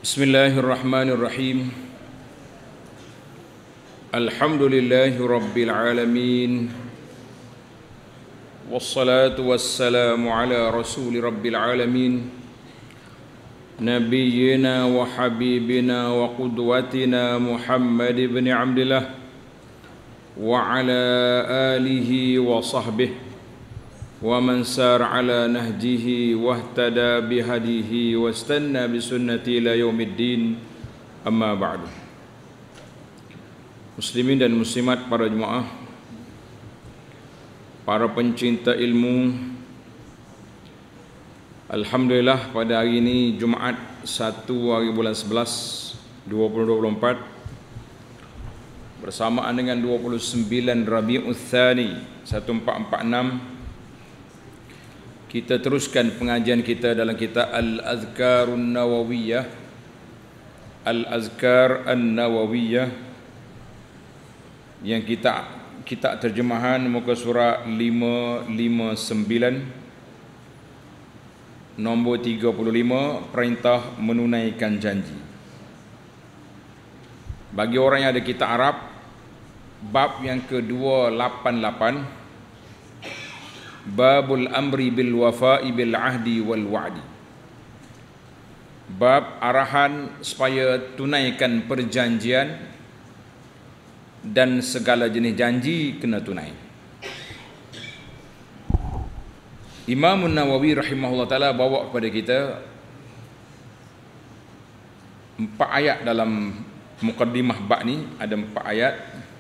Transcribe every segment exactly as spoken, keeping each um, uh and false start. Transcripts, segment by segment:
Bismillahirrahmanirrahim. Alhamdulillahi rabbil alamin. Wassalatu wassalamu ala rasuli rabbil alamin. Nabiyyina wa habibina wa qudwatina Muhammad ibn Abdillah wa ala alihi wa sahbihi wa man sar ala nahjihi wahtada bihadihi wastanna bisunnati ila yaumiddin, amma ba'du. Muslimin dan muslimat, para jemaah, para pencinta ilmu, alhamdulillah pada hari ini Jumaat satu hari bulan sebelas dua ribu dua puluh empat bersamaan dengan dua puluh sembilan Rabiul Tsani seribu empat ratus empat puluh enam, kita teruskan pengajian kita dalam kitab Al-Azkarun Nawawiyah. Al-Azkar An-Nawawiyah yang kita kita terjemahan muka surat lima ratus lima puluh sembilan nombor tiga puluh lima, perintah menunaikan janji. Bagi orang yang ada kitab Arab, bab yang ke dua ratus lapan puluh lapan, Babul amri bil wafa'i bil ahdi wal wa'di. Bab arahan supaya tunaikan perjanjian dan segala jenis janji kena tunai. Imam Nawawi rahimahullah ta'ala bawa kepada kita empat ayat dalam mukaddimah bab ni. Ada empat ayat.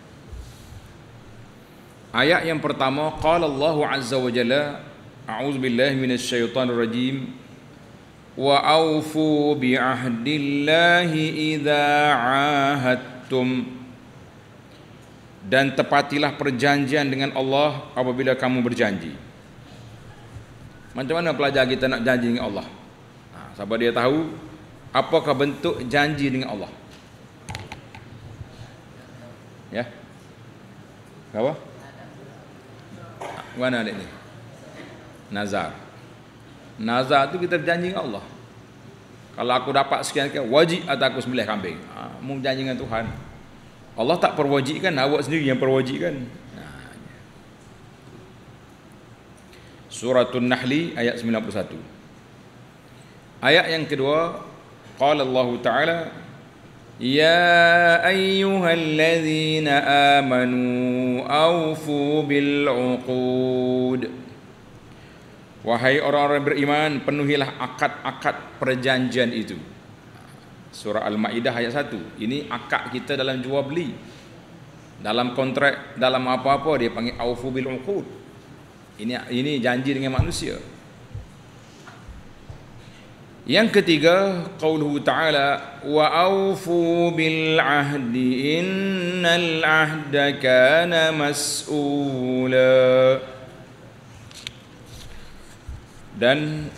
Ayat yang pertama, qala Allahu azza wa jalla, a'udzu billahi minasy syaithanir rajim, wa aufu bi ahdillahi idza ahadtum, dan tepatilah perjanjian dengan Allah apabila kamu berjanji. Macam mana pelajar kita nak janji dengan Allah? Ha, sahabat dia tahu apakah bentuk janji dengan Allah? Ya. Apa? Mana adik ni? Nazar. Nazar tu kita berjanji dengan Allah. Kalau aku dapat sekian, wajib atau aku sembelih kambing. Ha, mu berjanji dengan Tuhan. Allah tak perwajibkan, awak sendiri yang perwajibkan. Nah. Suratul Nahli ayat sembilan puluh satu. Ayat yang kedua, qala Allah Ta'ala, ya ayyuhalladzina amanu awfu bil uqud. Wahai orang-orang beriman, penuhilah akad-akad perjanjian itu. Surah Al-Maidah ayat satu. Ini akad kita dalam jual beli, dalam kontrak, dalam apa-apa dia panggil awfu bil uqud. Ini ini janji dengan manusia. Yang ketiga, qauluhu ta'ala, wa aufu bil ahdi innal ahda kana mas'ula. Dan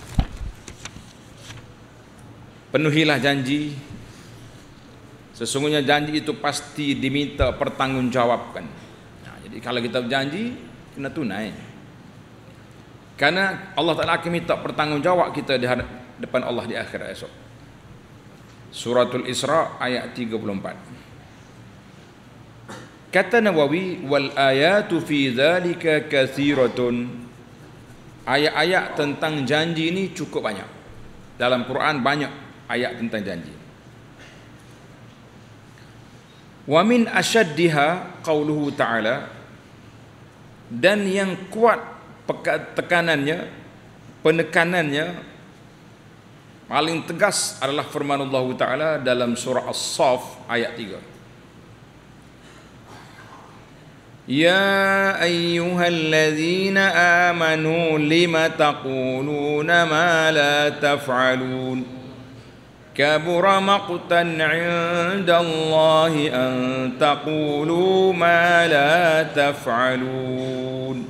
penuhilah janji, sesungguhnya janji itu pasti diminta pertanggungjawabkan. Nah, jadi kalau kita berjanji, kena tunai. Karena Allah Ta'ala akan minta pertanggungjawab kita di hadap depan Allah di akhirat esok. Suratul Isra ayat tiga puluh empat. Kata Nawawi, wal ayatu fi dzalika katsiratun. Ayat-ayat tentang janji ini cukup banyak. Dalam Quran banyak ayat tentang janji. Wa min asyaddiha qauluhu ta'ala, dan yang kuat tekanannya, penekanannya paling tegas adalah firman Allah Ta'ala dalam surah As-Saff ayat tiga. Ya ayyuhalladzina amanu lima taquluna ma la taf'alun kabura maqtan 'indallahi an taqulu ma la taf'alun.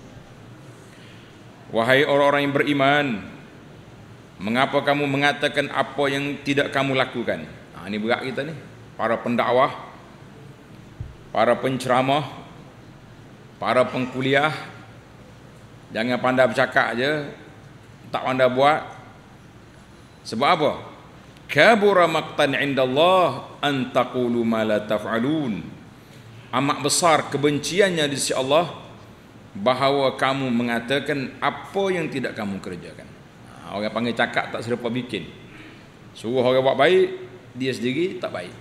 Wahai orang-orang yang beriman, mengapa kamu mengatakan apa yang tidak kamu lakukan? Nah, ini berat kita ni, para pendakwah, para penceramah, para pengkuliah. Jangan pandai bercakap je, tak pandai buat. Sebab apa? kabura maqtan 'indallah an taqulu ma la taf'alun. Amat besar kebenciannya di sisi Allah bahawa kamu mengatakan apa yang tidak kamu kerjakan. Ha, orang panggil cakap tak serupa bikin. Suruh orang buat baik, dia sendiri tak baik.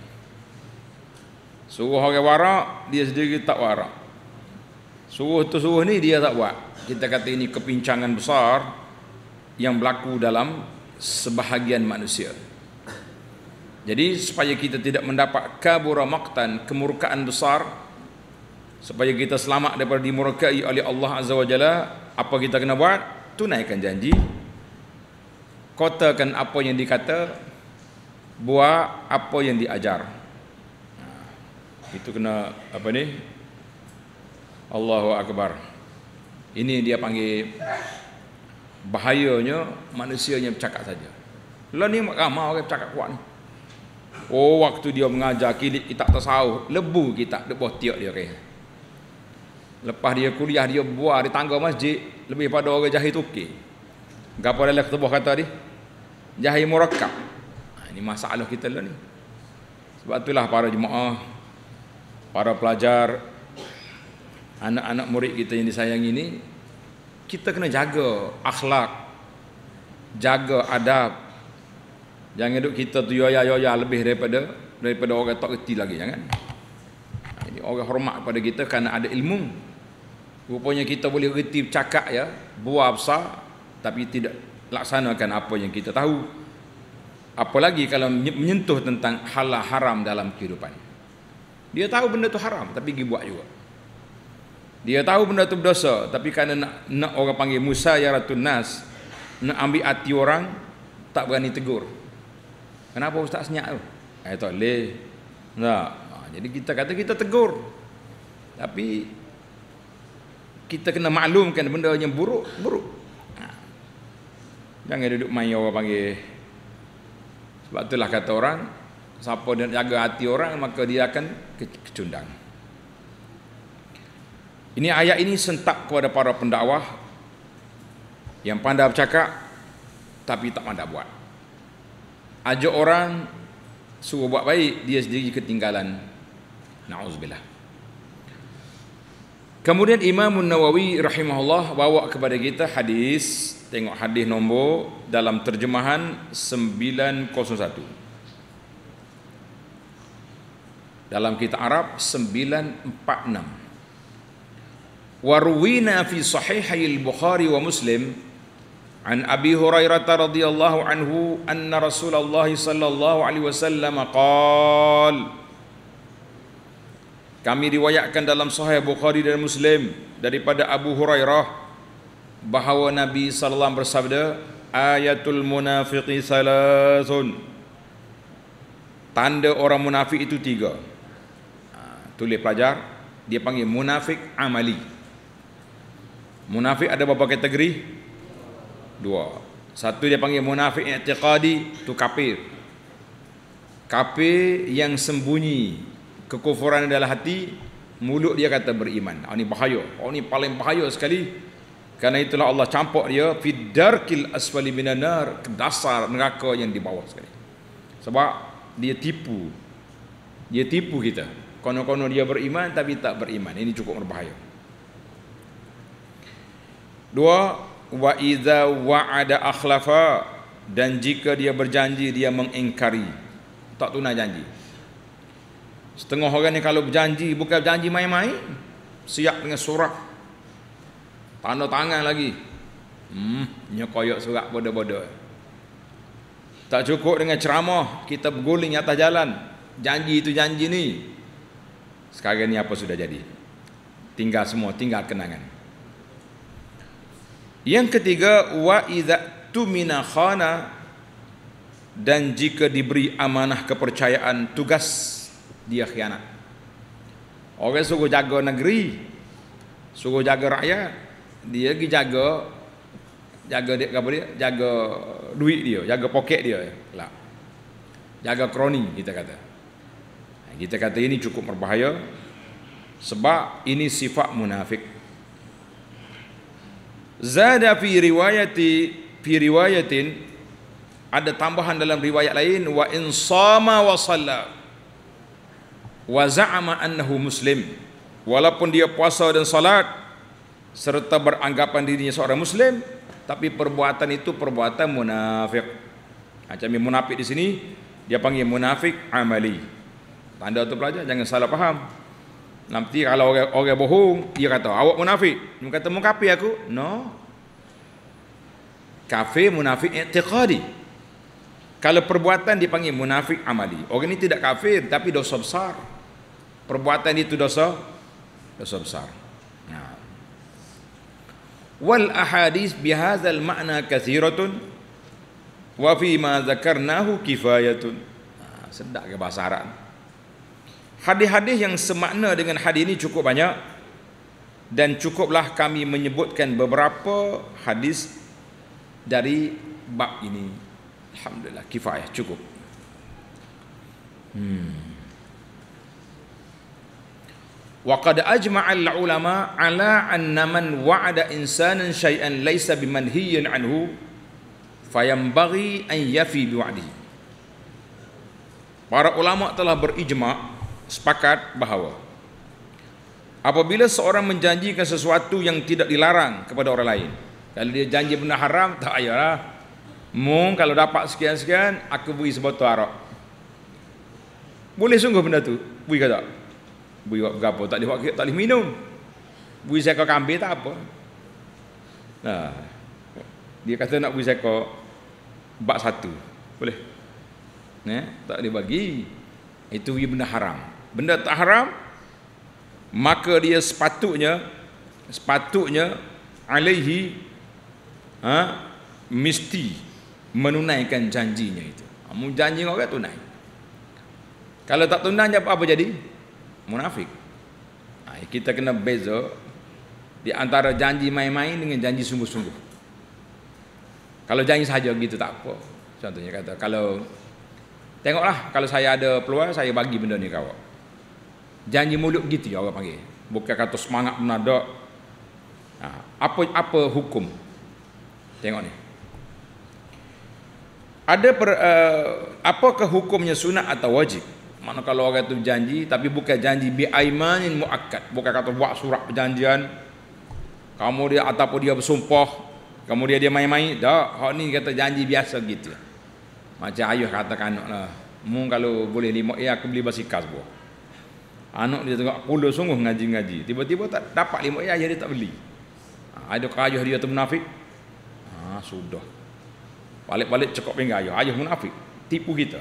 Suruh orang warak, dia sendiri tak warak. Suruh tu suruh ni dia tak buat. Kita kata ini kepincangan besar yang berlaku dalam sebahagian manusia. Jadi supaya kita tidak mendapat kabura maqtan, kemurkaan besar, supaya kita selamat daripada dimurkai oleh Allah Azza wa Jalla, apa kita kena buat? Tunaikan janji, kotakan apa yang dikata, buat apa yang diajar. Itu kena apa ni? Allahu Akbar. Ini dia panggil bahayanya manusianya bercakap saja. Lah ni ramai orang bercakap kuat ni. Oh, waktu dia mengajar kilit kitab tasawuf, lebu kitab dekat bawah tiak dia kaya. Lepas dia kuliah, dia buah di tangga masjid lebih pada orang jahil tukir. Gapo dalam ketubah kata dia? Jahil murakkab. Ha, ini masalah kita lah ni. Sebab itulah para jemaah, para pelajar, anak-anak murid kita yang disayangi ini, kita kena jaga akhlak, jaga adab. Jangan duk kita tu yoya-yoya lebih daripada daripada orang tak reti lagi, jangan. Ini orang hormat kepada kita kerana ada ilmu. Rupanya kita boleh reti bercakap ya, buah besar tapi tidak laksanakan apa yang kita tahu. Apalagi kalau menyentuh tentang halal haram dalam kehidupan. Dia tahu benda tu haram tapi pergi buat juga. Dia tahu benda tu berdosa tapi kerana nak, nak orang panggil musayyaratun nas, nak ambil hati orang, tak berani tegur. Kenapa ustaz senyap tu? Eh tak boleh. Tak. Ha, jadi kita kata kita tegur. Tapi kita kena maklumkan benda yang buruk, buruk. Ha. Jangan duduk main orang panggil. Sebab itulah kata orang, siapa dia jaga hati orang maka dia akan kecundang. Ini ayat ini sentak kepada para pendakwah yang pandai bercakap tapi tak pandai buat. Ajak orang suruh buat baik, dia sendiri ketinggalan. Na'udzubillah. Kemudian Imam Nawawi rahimahullah bawa kepada kita hadis, tengok hadis nombor dalam terjemahan sembilan kosong satu. Dalam kitab Arab sembilan empat enam. Warwina fi sahihai al-Bukhari wa Muslim an Abi Hurairah radhiyallahu anhu anna Rasulullah sallallahu alaihi wasallam qala. Kami riwayatkan dalam Sahih Bukhari dan Muslim daripada Abu Hurairah bahawa Nabi sallallahu alaihi wasallam bersabda, ayatul munafiqi salasun. Tanda orang munafik itu tiga. Ha, tulis pelajar, dia panggil munafik amali. Munafik ada berapa kategori? Dua. Satu dia panggil munafik i'tiqadi, tu kafir. Kafir yang sembunyi kekufuran dalam hati, mulut dia kata beriman. Oh, ni bahaya. Oh, ni paling bahaya sekali. Karena itulah Allah campur dia fi darkil asfali minan nar, ke dasar neraka yang di bawah sekali. Sebab dia tipu. Dia tipu kita. Konon-konon dia beriman tapi tak beriman. Ini cukup berbahaya. Dua, wa idza wa'ada akhlafa, dan jika dia berjanji dia mengingkari, tak tunai janji. Setengah orang ni kalau berjanji bukan berjanji main-main, siap dengan surat, tanda tangan lagi, hmm, nyokoyok surat bodoh-bodoh. Tak cukup dengan ceramah, kita berguling atas jalan, janji itu janji ni. Sekarang ni apa sudah jadi? Tinggal semua, tinggal kenangan. Yang ketiga, wa idza tumina khana, dan jika diberi amanah kepercayaan tugas dia khianat. Orang suruh jaga negeri, suruh jaga rakyat, dia pergi jaga jaga dia apa dia? Jaga duit dia, jaga poket dia. Lah. Jaga kroni kita kata. Kita kata ini cukup berbahaya sebab ini sifat munafik. Zada fi riwayati fi riwayatin ada tambahan dalam riwayat lain, wa in shama wa shalla wa za'ama annahu muslim, walaupun dia puasa dan salat serta beranggapan dirinya seorang muslim, tapi perbuatan itu perbuatan munafik. Macam yang munafik di sini dia panggil munafik amali. Tanda tu pelajar jangan salah faham. Nanti kalau orang, orang bohong, dia kata awak munafik. Dia kata mu kafir aku. No. Kafir munafik i'tiqadi. Kalau perbuatan dipanggil munafik amali. Orang ini tidak kafir tapi dosa besar. Perbuatan itu dosa dosa besar. Nah. Wal ahadits bihadzal ma'na katsiratun wa fi ma dzakarnahu kifayatun. Nah, sedap ke bahasa Arab. Hadis-hadis yang semakna dengan hadis ini cukup banyak, dan cukuplah kami menyebutkan beberapa hadis dari bab ini. Alhamdulillah, kifayah, cukup. Hmm. Wa qad ajma'a al-ulama ala anna man wa'ada insanan syai'an laysa bimanhiyyin anhu fayambaghi an yafi biwa'dihi. Para ulama telah berijma', sepakat bahawa apabila seorang menjanjikan sesuatu yang tidak dilarang kepada orang lain, kalau dia janji benda haram, tak payahlah. Mung kalau dapat sekian-sekian, aku beri sebotol arak. Boleh sungguh benda tu? Beri ke tak? Beri buat berapa? Tak boleh buat, tak boleh minum. Beri seekor kambing tak apa. Nah, dia kata nak beri seekor bak satu. Boleh? Nah, tak boleh bagi. Itu benda haram. Benda tak haram, maka dia sepatutnya sepatutnya alaihi ha, mesti menunaikan janjinya itu. Mu janji orang tunai. Kalau tak tunai apa apa jadi? Munafik. Ha, kita kena beza di antara janji main-main dengan janji sungguh-sungguh. Kalau janji saja gitu tak apa. Contohnya kata kalau tengoklah kalau saya ada peluang saya bagi benda ni kau. Janji mulut begitu ya orang panggil. Bukan kata semangat menadak. Ha, apa apa hukum? Tengok ni. Ada per, uh, apakah hukumnya sunat atau wajib? Mana kalau orang tu janji tapi bukan janji bi aimanin muakkad, bukan kata buat surat perjanjian. Kamu dia ataupun dia bersumpah, kamu dia dia main-main. Dak, hak ni kata janji biasa gitu. Macam ayah katakan anaklah, mu kalau boleh lima ya aku beli basikal sebuah. Anak dia tengok pula sungguh ngaji-ngaji. Tiba-tiba tak dapat lima ya dia tak beli. Ha, ada ayah dia tu munafik. Ha, sudah. Balik-balik cekok pinggang ayah. Ayah munafik. Tipu kita.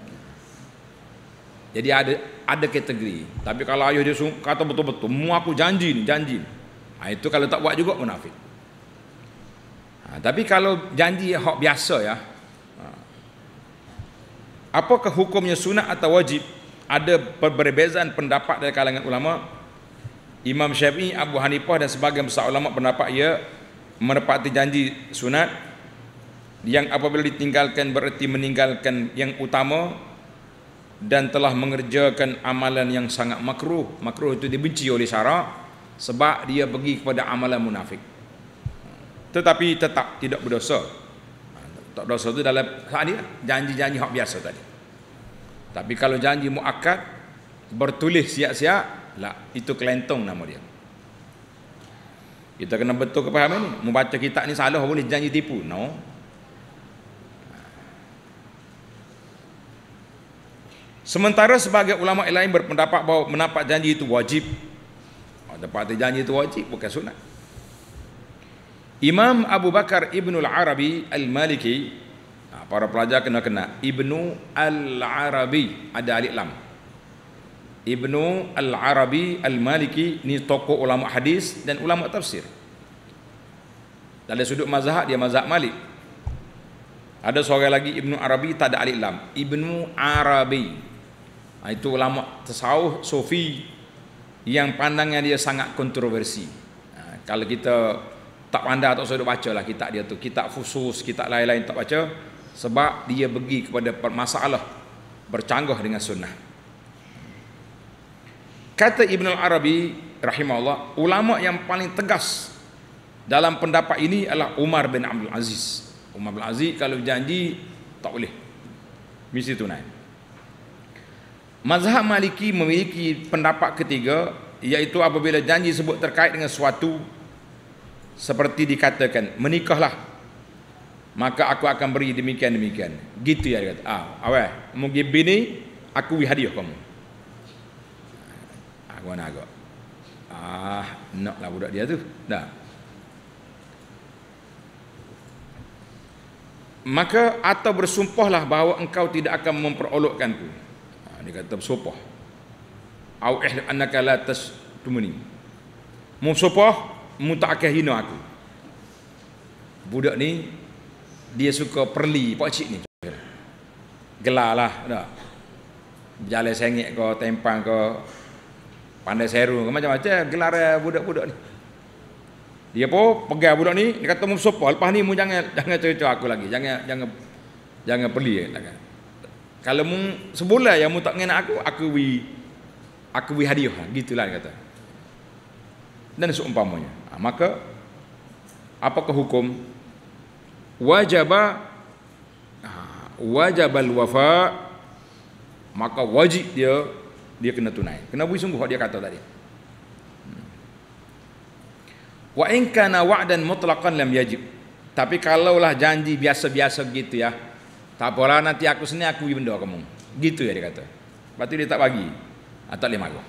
Jadi ada ada kategori. Tapi kalau ayah dia kata betul-betul, mu aku janji ni, janji ni. Ha, itu kalau tak buat juga munafik. Ha, tapi kalau janji hak biasa ya. Ha. Apakah hukumnya sunat atau wajib? Ada perbezaan pendapat dari kalangan ulama. Imam Syafi'i, Abu Hanifah dan sebagian besar ulama pendapat ia menepati janji sunat yang apabila ditinggalkan bererti meninggalkan yang utama dan telah mengerjakan amalan yang sangat makruh. Makruh itu dibenci oleh syarak sebab dia pergi kepada amalan munafik. Tetapi tetap tidak berdosa. Tak berdosa itu dalam tadi janji-janji hak biasa tadi. Tapi kalau janji muakkad bertulis siap-siap, lah itu kelentong nama dia. Kita kena betul kepahaman ni. Membaca kitab ni salah boleh janji tipu. No. Sementara sebagai ulama lain berpendapat bahawa mendapat janji itu wajib. Dapat janji itu wajib bukan sunat. Imam Abu Bakar Ibnu Al-Arabi Al-Maliki, para pelajar kena kena Ibnu Al-Arabi ada alif lam. Ibnu Al-Arabi Al-Maliki ni tokoh ulama hadis dan ulama tafsir. Dari sudut mazhab dia mazhab Malik. Ada seorang lagi Ibnu Arabi tak ada alif lam. Ibnu Arabi. Ha, itu ulama tasawuf sufi yang pandangnya dia sangat kontroversi. Ha, kalau kita tak pandai tak usah baca lah kitab dia tu. Kitab khusus, kitab lain-lain tak baca. Sebab dia pergi kepada masalah bercanggah dengan sunnah. Kata Ibn Arabi rahimahullah, ulama yang paling tegas dalam pendapat ini adalah Umar bin Abdul Aziz. Umar bin Aziz kalau janji tak boleh. Mesti tunai. Mazhab Maliki memiliki pendapat ketiga, iaitu apabila janji sebut terkait dengan sesuatu seperti dikatakan menikahlah, maka aku akan beri demikian demikian. Gitu ya dia kata. Ah, awal mungkin bini aku beri hadiah kamu. Aku nak agak. Ah, naklah budak dia tu. Dah. Maka atau bersumpahlah bahawa engkau tidak akan memperolokkanku. Ha, dia kata bersumpah. Au eh annaka la tastumuni. Mu sumpah, mu tak akan hina aku. Budak ni dia suka perli pak cik ni. Gelarlah dah. Berjalan sengit ke, tempang ke, pandai seru ke, macam-macam gelar budak-budak ni. Dia pun pegang budak ni, dia kata mu bersumpah, lepas ni mu jangan jangan cerita aku lagi, jangan jangan jangan perli lagi. Kalau mu sebulan yang mu tak mengenal aku, aku beri aku beri hadiah, gitulah dia kata. Dan seumpamanya. Ha, maka apakah hukum? Wajaba ha, wajabal wafa, maka wajib dia dia kena tunai. Kena beri sungguh dia kata tadi. Wa in kana wa'dan mutlaqan lam yajib. Tapi kalaulah janji biasa-biasa gitu ya, tak apalah nanti aku sini aku beri benda kamu. Gitu ya dia kata. Lepas tu dia tak bagi. Ah, tak boleh marah.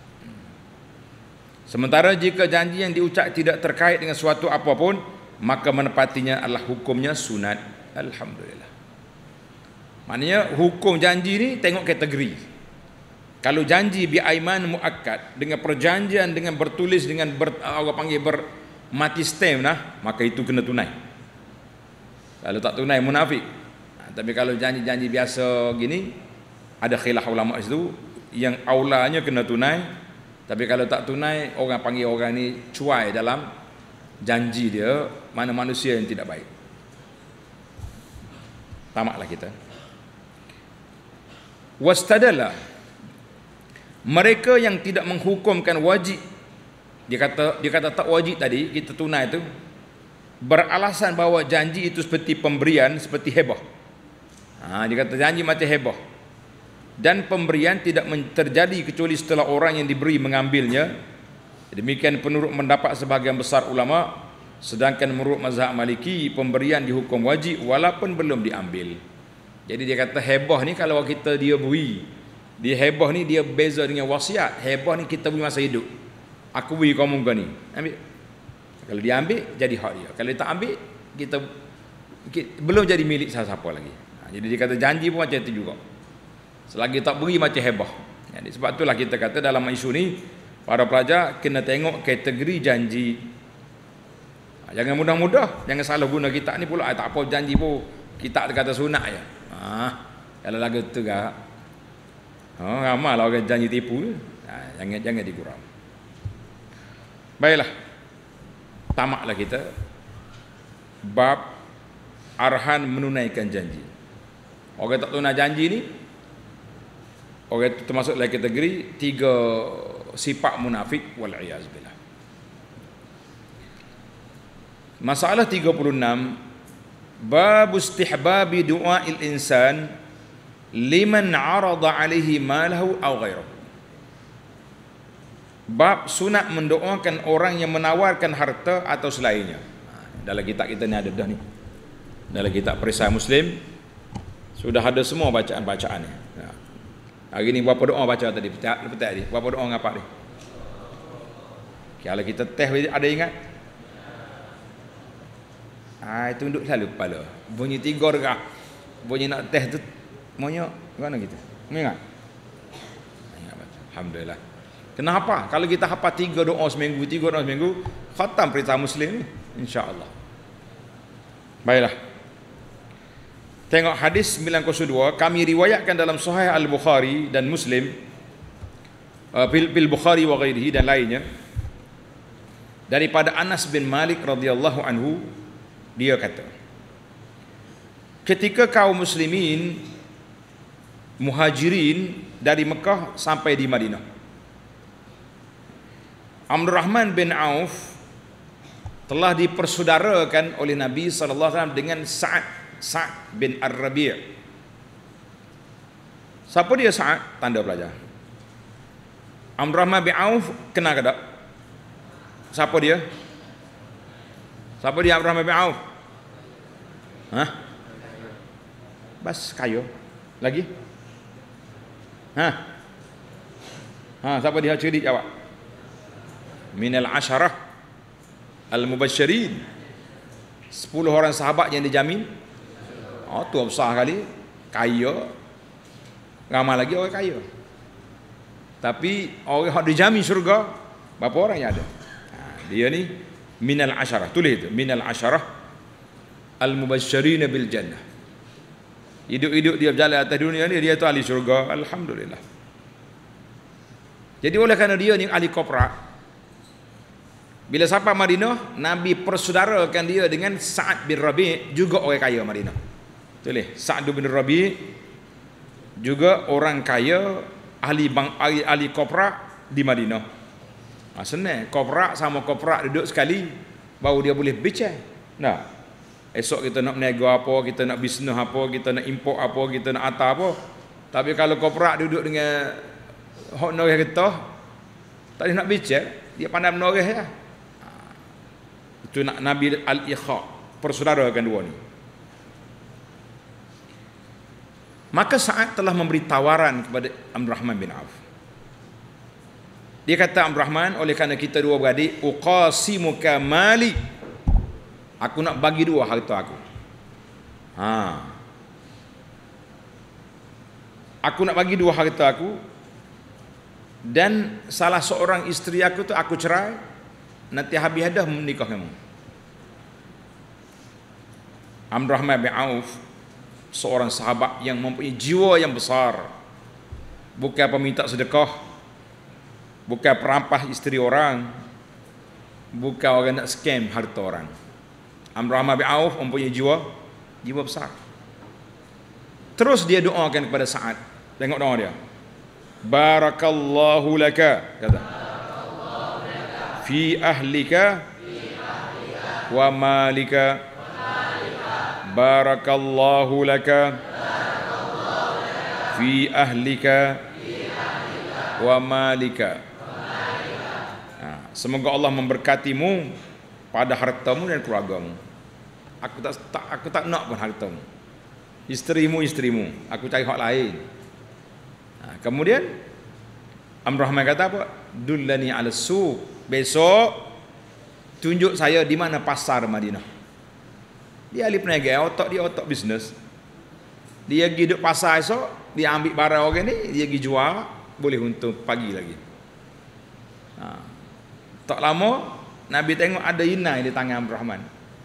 Sementara jika janji yang diucap tidak terkait dengan suatu apapun, maka menepatinya adalah hukumnya sunat. Alhamdulillah. Maknanya hukum janji ni tengok kategori. Kalau janji bi aiman muakkad, dengan perjanjian dengan bertulis dengan ber, orang panggil bermati stem nah, maka itu kena tunai. Kalau tak tunai munafik. Nah, tapi kalau janji-janji biasa gini ada khilaf ulama itu yang aulanya kena tunai, tapi kalau tak tunai orang panggil orang ni cuai dalam janji dia, mana manusia yang tidak baik. Tamaklah kita. Wastadalla, mereka yang tidak menghukumkan wajib, dia kata dia kata tak wajib tadi kita tunai itu, beralasan bahawa janji itu seperti pemberian, seperti hebah. Ha, dia kata janji macam hebah, dan pemberian tidak terjadi kecuali setelah orang yang diberi mengambilnya. Demikian penurut pendapat sebahagian besar ulama. Sedangkan menurut mazhab Maliki, pemberian dihukum wajib walaupun belum diambil. Jadi dia kata hebah ni kalau kita dia beri, dia hebah ni dia beza dengan wasiat. Hebah ni kita beri masa hidup. Aku beri kamu kau ni, ambil. Kalau dia ambil jadi hak dia. Kalau dia tak ambil, kita, kita belum jadi milik siapa-siapa lagi. Ha, jadi dia kata janji pun macam itu juga. Selagi tak beri macam hebah. Jadi sebab itulah kita kata dalam isu ni para pelajar kena tengok kategori janji. Ha, jangan mudah-mudah, jangan salah guna kitab ni pula. Tak apa janji pun kitab kata sunat je. Ha, kalau lagu tu gak. Oh, ramai lah orang janji tipu. Ha, jangan jangan dikurang. Baiklah. Tamaklah kita bab arhan menunaikan janji. Orang tak tunai janji ni, orang itu termasuk dalam kategori tiga sifat munafik wal iyaz billah. Masalah tiga puluh enam, bab istihbabi du'ail insan liman arada alaihi malahu aw ghairahu. Bab sunat mendoakan orang yang menawarkan harta atau selainnya. Dalam kitab kita ni ada dah ni. Dalam kitab Perisai Muslim sudah ada semua bacaan-bacaan ni. Hari ni berapa doa baca tadi? Petak tadi. Berapa doa ngapa ni? Kalau kita teh ada ingat? Ah, itu duduk selalu kepala. Bunyi tiga regah. Bunyi nak teh tu maunya mana kita? Ingat? Ingat baca. Alhamdulillah. Kenapa? Kalau kita hafal tiga doa seminggu, tiga doa seminggu, khatam Perisai Muslim ni, insya-Allah. Baiklah. Tengok hadis sembilan kosong dua, kami riwayatkan dalam Sahih Al-Bukhari dan Muslim, uh, bil, bil Bukhari wa ghairihi dan lainnya, daripada Anas bin Malik radhiyallahu anhu, dia kata, ketika kaum muslimin muhajirin dari Mekah sampai di Madinah, Abdul Rahman bin Auf telah dipersaudarakan oleh Nabi sallallahu alaihi wasallam dengan Sa'ad Sa'ad bin Ar-Rabi'. Siapa dia Sa'ad? Tanda pelajar. Abdurrahman bin Auf kenal ke tak? Siapa dia? Siapa dia Abdurrahman bin Auf? Hah? Bas kayo. Lagi? Hah? Ha, siapa dia? Cerdik jawab. Minal asyarah al-mubasyirin. Sepuluh orang sahabat yang dijamin. Oh, tu besar kali. Kaya. Ramai lagi orang kaya. Tapi orang yang dijamin syurga, berapa orang yang ada? Ha, dia ni minal asyarah. Tulis itu. Minal asyarah al-mubasyirin bil jannah. Hidup-hidup dia berjalan atas dunia ni, dia tu ahli syurga. Alhamdulillah. Jadi oleh kerana dia ni ahli koprak, bila sampai Madinah, Nabi persaudarakan dia dengan Sa'ad bin Rabi', juga orang kaya Madinah. Tulis, Sa'ad bin Rabi' juga orang kaya, ahli bang, ahli, ahli koprak di Madinah. Ha, senang, koprak sama koprak duduk sekali, baru dia boleh bincang. Nah, esok kita nak berniaga apa, kita nak bisnes apa, kita nak import apa, kita nak atas apa. Tapi kalau koprak duduk dengan hok noreh kita, tak ada nak bincang, dia pandai menoreh ya. Itu nak Nabi al-Ikha, persaudarakan dua ni. Maka Sa'ad telah memberi tawaran kepada Abdurrahman bin Auf. Dia kata, Abdurrahman, oleh kerana kita dua beradik, uqasimuka mali, aku nak bagi dua harta aku. Ha. Aku nak bagi dua harta aku, dan salah seorang isteri aku tu aku cerai, nanti habis hadah menikah kamu. Abdurrahman bin Auf seorang sahabat yang mempunyai jiwa yang besar, bukan peminta sedekah, bukan perampas isteri orang, bukan orang nak scam harta orang. Abdurrahman bin Auf mempunyai jiwa jiwa besar. Terus dia doakan kepada Sa'ad. Tengok doa dia. Barakallahu laka, kata, fi ahlika wa malika. Barakallahu laka fi ahlika wa malika. Ha, semoga Allah memberkatimu pada hartamu dan keluargamu. Aku tak, tak aku tak nak pun hartamu. Isterimu isterimu, aku cari hak lain. Ha, kemudian Abdurrahman kata apa? Dullani ala suq. Besok tunjuk saya di mana pasar Madinah. Dia ahli perniagaan, otak dia otak bisnes. Dia pergi duduk pasar esok, dia ambil barang orang ni, dia pergi jual, boleh untung pagi lagi. Ha. Tak lama Nabi tengok ada inai di tangan Abdurrahman.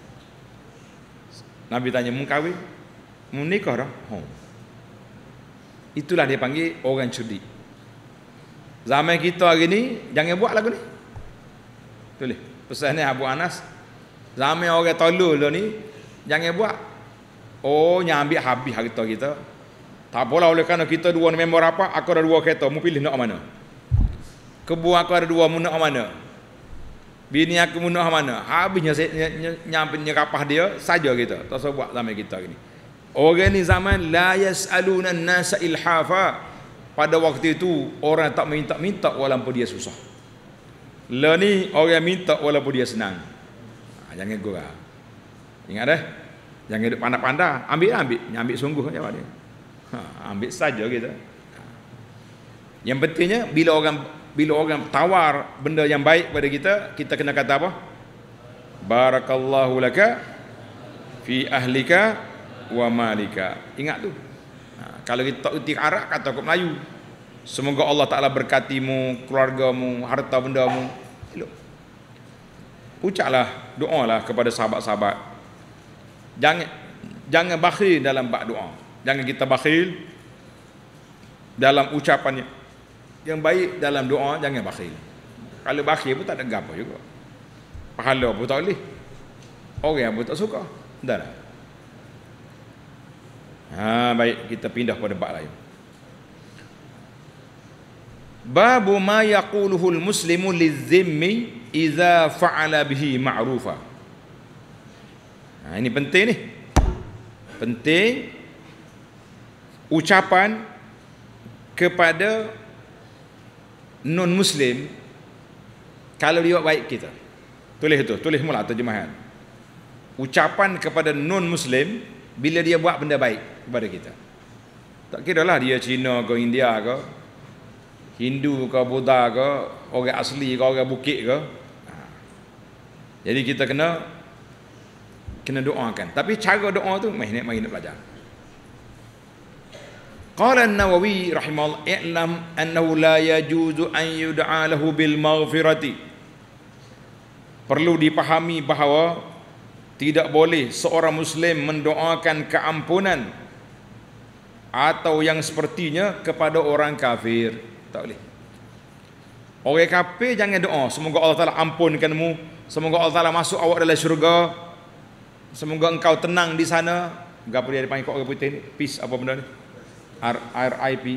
Nabi tanya, "Mu kahwin? Mu nikah dah?" Oh. Itulah dia panggil orang cerdik. Zaman kita hari ni jangan buat lagu ni. Tulis pesan ni Abu Anas. Zaman orang tolol ni jangan buat. Oh, nyambil habis harta kita. Tak apalah, oleh kerana kita dua member apa, aku ada dua kereta, mu pilih nak mana? Kebun aku ada dua, mu nak mana? Bini aku mu nak mana? Habisnya nyambil nyerapah dia saja kita. Tak usah buat zaman kita ni. Orang ni zaman la yas'aluna an-nasa ilhafa. Pada waktu itu orang tak minta-minta walaupun dia susah. Lah ni orang minta walaupun dia senang. Ha, jangan gurau. Ingat dah. Jangan duduk pandai-pandai. Ambil ambil, ambil sungguh jawab dia. Ha, ambil saja kita. Yang pentingnya bila orang bila orang tawar benda yang baik pada kita, kita kena kata apa? Barakallahu laka fi ahlika wa malika. Ingat tu. Ha, kalau kita tak utik Arab, kata kat Melayu. Semoga Allah Ta'ala berkatimu, keluargamu, harta bendamu. Elok. Ucaplah, doalah kepada sahabat-sahabat. Jangan jangan bakhil dalam bab doa. Jangan kita bakhil dalam ucapannya. Yang baik dalam doa, jangan bakhil. Kalau bakhil pun tak ada gapo juga. Pahala pun tak boleh. Orang pun tak suka. Dah lah. Ha, baik, kita pindah pada bab lain. Babu ma yaquluhul muslimu lizzimmi idza fa'ala bihi ma'rufa. Ha, ini penting ni. penting ucapan kepada non muslim kalau dia buat baik kita. Tulis tu, tulis mula terjemahan. Ucapan kepada non muslim bila dia buat benda baik kepada kita. Tak kira lah dia Cina ke India ke, Hindu ke Buddha ke, orang asli ke orang bukit ke. Jadi kita kena kena doakan. Tapi cara doa tu mari nak mari nak belajar. Qala An-Nawawi rahimahullah, "I'lam annahu la yajuzu an yud'a lahu bil maghfirati." Perlu dipahami bahawa tidak boleh seorang muslim mendoakan keampunan atau yang sepertinya kepada orang kafir. Tak boleh. Orang kafir jangan doa semoga Allah Taala ampunkanmu, semoga Allah Taala masuk awak dalam syurga, semoga engkau tenang di sana. Gapo dia dipanggil kat orang putih ni? Peace apa benda ni? R I P.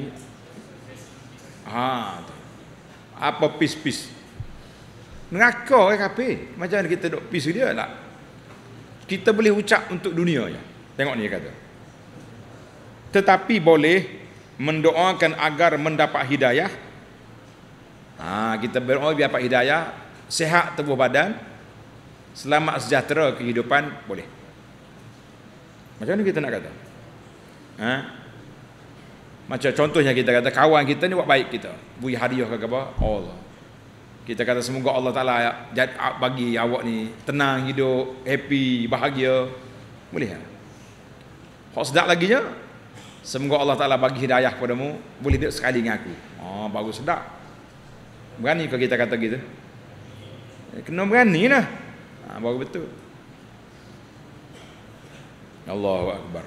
Ha. Apa peace peace? Neraka orang kafir. Macam mana kita duk peace dia tak? Kita boleh ucap untuk dunia je. Tengok ni dia kata. Tetapi boleh mendoakan agar mendapat hidayah. Ha, kita berdoa biar dapat hidayah, sihat tubuh badan, selamat sejahtera kehidupan, boleh. Macam mana kita nak kata? Ha? Macam contohnya kita kata kawan kita ni buat baik kita, bui hadiah ke apa? Allah. Kita kata semoga Allah Taala bagi awak ni tenang hidup, happy, bahagia. Boleh tak? Hak sedap lagi je. Semoga Allah Taala bagi hidayah padamu, boleh duduk sekali dengan aku. Oh, baru sedap. Berani kalau kita kata gitu? Kena berani lah. Ha, baru betul. Allahu Akbar.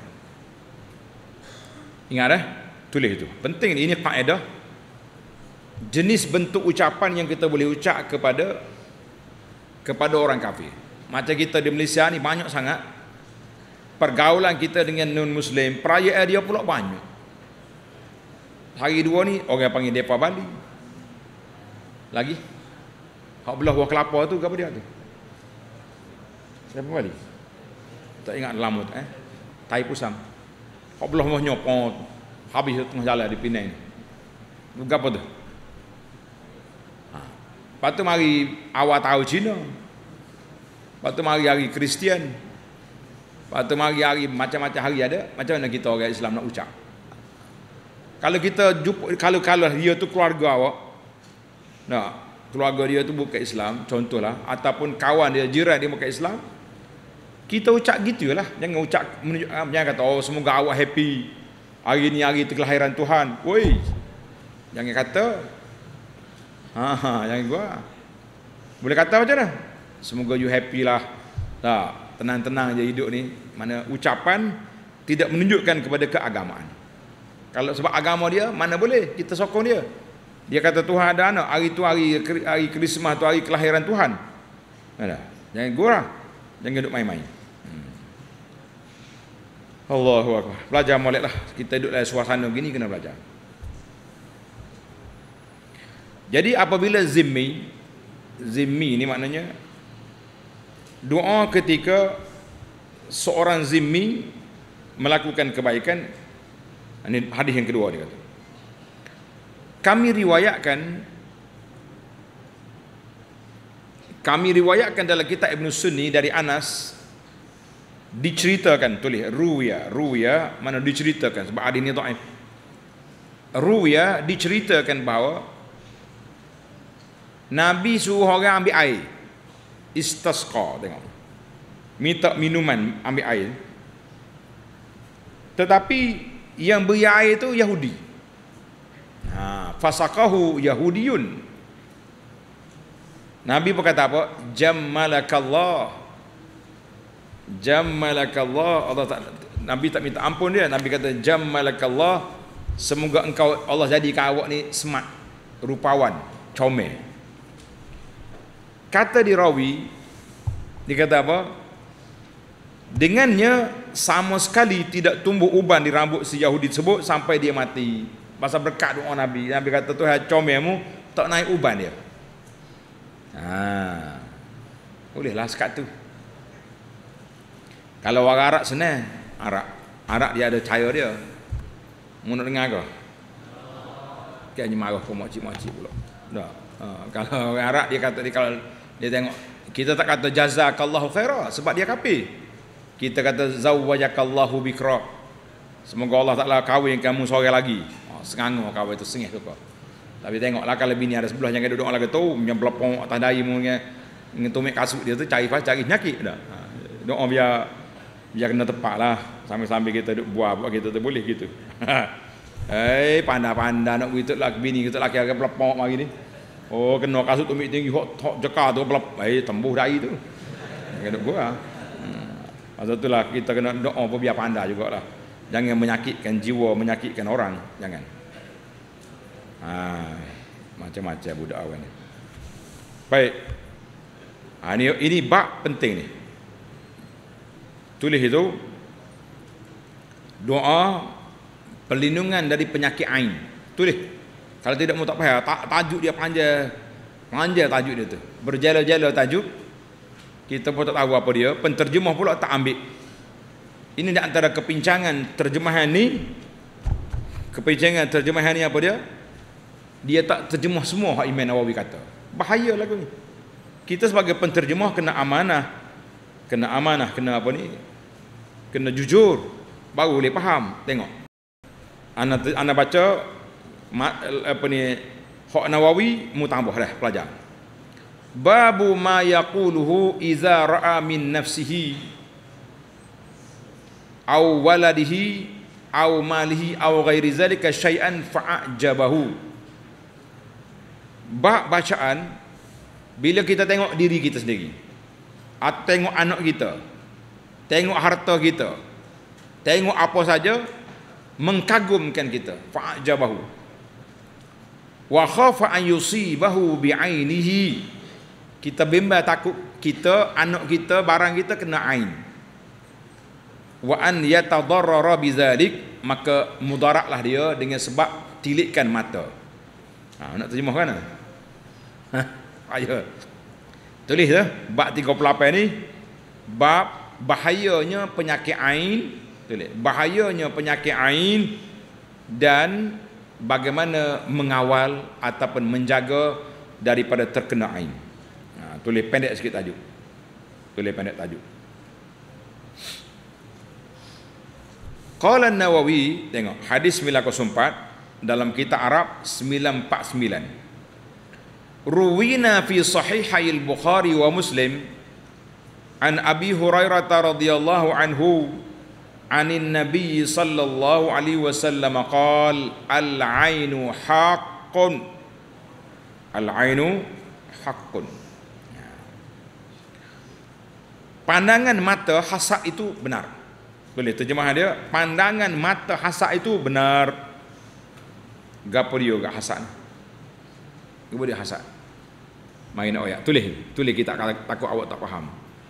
Ingat dah, tulis itu. Penting ini kaedah. Jenis bentuk ucapan yang kita boleh ucap kepada kepada orang kafir. Macam kita di Malaysia ni banyak sangat pergaulan kita dengan non muslim, perayaan dia pula banyak. Hari dua ni orang panggil depa Bali. Lagi hak belah buah kelapa tu apa dia tu? Siapa Bali? Tak ingat lama tu eh. Tai Pusam. Hak belah buah nyopot habis tengah jalan di Penang ni. Tu apa tu? Lepas tu mari awal tahun Cina. Lepas tu mari hari Kristian. Lepas tu mari hari macam-macam hari ada. Macam mana kita orang Islam nak ucap? Kalau kita jumpa, kalau kalau dia tu keluarga awak, nah, keluarga dia tu bukan Islam, contohlah, ataupun kawan dia, jiran dia bukan Islam, kita ucap gitulah. Jangan ucap menunjuk, jangan kata oh semoga awak happy. Hari ni hari kelahiran Tuhan. Woi. Jangan kata Ha, ha, jangan gua. Boleh kata macam mana? Semoga you happy lah. Tak, tenang-tenang je hidup ni. Mana ucapan tidak menunjukkan kepada keagamaan. Kalau sebab agama dia, mana boleh kita sokong dia. Dia kata Tuhan ada anak, hari tu hari hari Krismas tu hari kelahiran Tuhan. Ada. Jangan gua lah. Jangan duduk main-main. Hmm. Allahu Akbar. Belajar moleklah. Kita duduk dalam suasana begini kena belajar. Jadi apabila zimmi, zimmi ni maknanya doa ketika seorang zimmi melakukan kebaikan. Ini hadis yang kedua dia kata. Kami riwayatkan kami riwayatkan dalam kitab Ibn Sunni dari Anas diceritakan, tulis ruwiya, ruwiya mana diceritakan sebab hadis ni dhaif. Ruwiya diceritakan bahawa Nabi suruh orang ambil air. Istasqa, tengok. Minta minuman, ambil air. Tetapi yang beri air itu Yahudi. Ha, fasaqahu Yahudiyun. Nabi berkata apa? Jammalakallah. Jammalakallah. Allah tak, Nabi tak minta ampun dia. Nabi kata jammalakallah. Semoga engkau Allah jadikan awak ni smart, rupawan, comel. Kata di rawi, dia kata apa? Dengannya sama sekali tidak tumbuh uban di rambut si Yahudi tersebut sampai dia mati. Pasal berkat doa Nabi. Nabi kata Tuhan comelmu tak naik uban dia. Ha. Bolehlah sekat tu. Kalau orang Arab senang, Arab. Arak dia ada cara dia. Mu nak dengar ke? Kayaknya marah kau makcik-makcik pula. Dah. Ha, kalau orang Arab dia kata dia kalau dia tengok kita tak kata jazakallahu khaira sebab dia kafir. Kita kata zawwajakallahu bikra. Semoga Allah Taala kahwin kamu seorang lagi. Ha, sengangur kahwin tu sengih tu kau. Tapi tengoklah kalau bini ada sebelah jangan duduk lagi tu yang belepong atas dahi mu dengan tumit kasut dia tu cari cari penyakit dah. Ha, doa biar biar kena tepatlah sambil-sambil kita duduk buah buat kita tu boleh gitu. Eh, pandai-pandai nak begitu lah bini kita laki agak belepok mari ni. Oh, kena kasut tumit tinggi hok hok jeka tu belep. Eh, tembuh dahi tu. Kena gua. Hmm. Pasal itulah kita kena doa pun biar pandai jugalah. Jangan menyakitkan jiwa, menyakitkan orang, jangan. Ha, macam-macam budak awal ni. Baik. Ha, ini ini bab penting ni. Tulis itu doa perlindungan dari penyakit ain. Tulis. Kalau tidak mau tak payah, tak, tajuk dia panjang. Panjang tajuk dia tu. Berjala-jala tajuk. Kita pun tak tahu apa dia. Penterjemah pula tak ambil. Ini di antara kepincangan terjemahan ni. Kepincangan terjemahan ni apa dia? Dia tak terjemah semua hak Imam Nawawi kata. Bahaya lagu ni. Kita sebagai penterjemah kena amanah. Kena amanah, kena apa ni? Kena jujur. Baru boleh faham. Tengok. Ana ana baca apa ni hak Nawawi mu tambah dah pelajar. Babu ma yaquluhu iza ra'a min nafsihi aw waladihi aw malihi aw ghairi zalika syai'an fa'ajabahu. Bab bacaan bila kita tengok diri kita sendiri atau tengok anak kita, tengok harta kita, tengok apa saja mengkagumkan kita, fa'ajabahu wa khafa an yusibahu bi'ainihi. Kita bimbang takut kita, anak kita, barang kita kena ain. Wa an yatadarrara bizalik, maka mudaratlah dia dengan sebab tilikan mata. Ha, nak terjemah kan? Ha, ayo. Tulis dah bab tiga puluh lapan ni, bab bahayanya penyakit ain. Tulis bahayanya penyakit ain dan bagaimana mengawal ataupun menjaga daripada terkena ain. Ha, tulis pendek sikit tajuk. Tulis pendek tajuk. Qala An-Nawawi, tengok hadis sembilan kosong empat dalam kitab Arab sembilan empat sembilan. Ruwina fi sahihai al-Bukhari wa Muslim an Abi Hurairah radhiyallahu anhu anin Nabi sallallahu alaihi wasallam qala al-ainu haqqun. Al-ainu haqqun. Pandangan mata hasad itu benar. Boleh terjemahan dia, pandangan mata hasad itu benar. Gapo dia gak hasad? Gapo dia hasad? Main ayat. Tulis, tulis kita takut awak tak faham.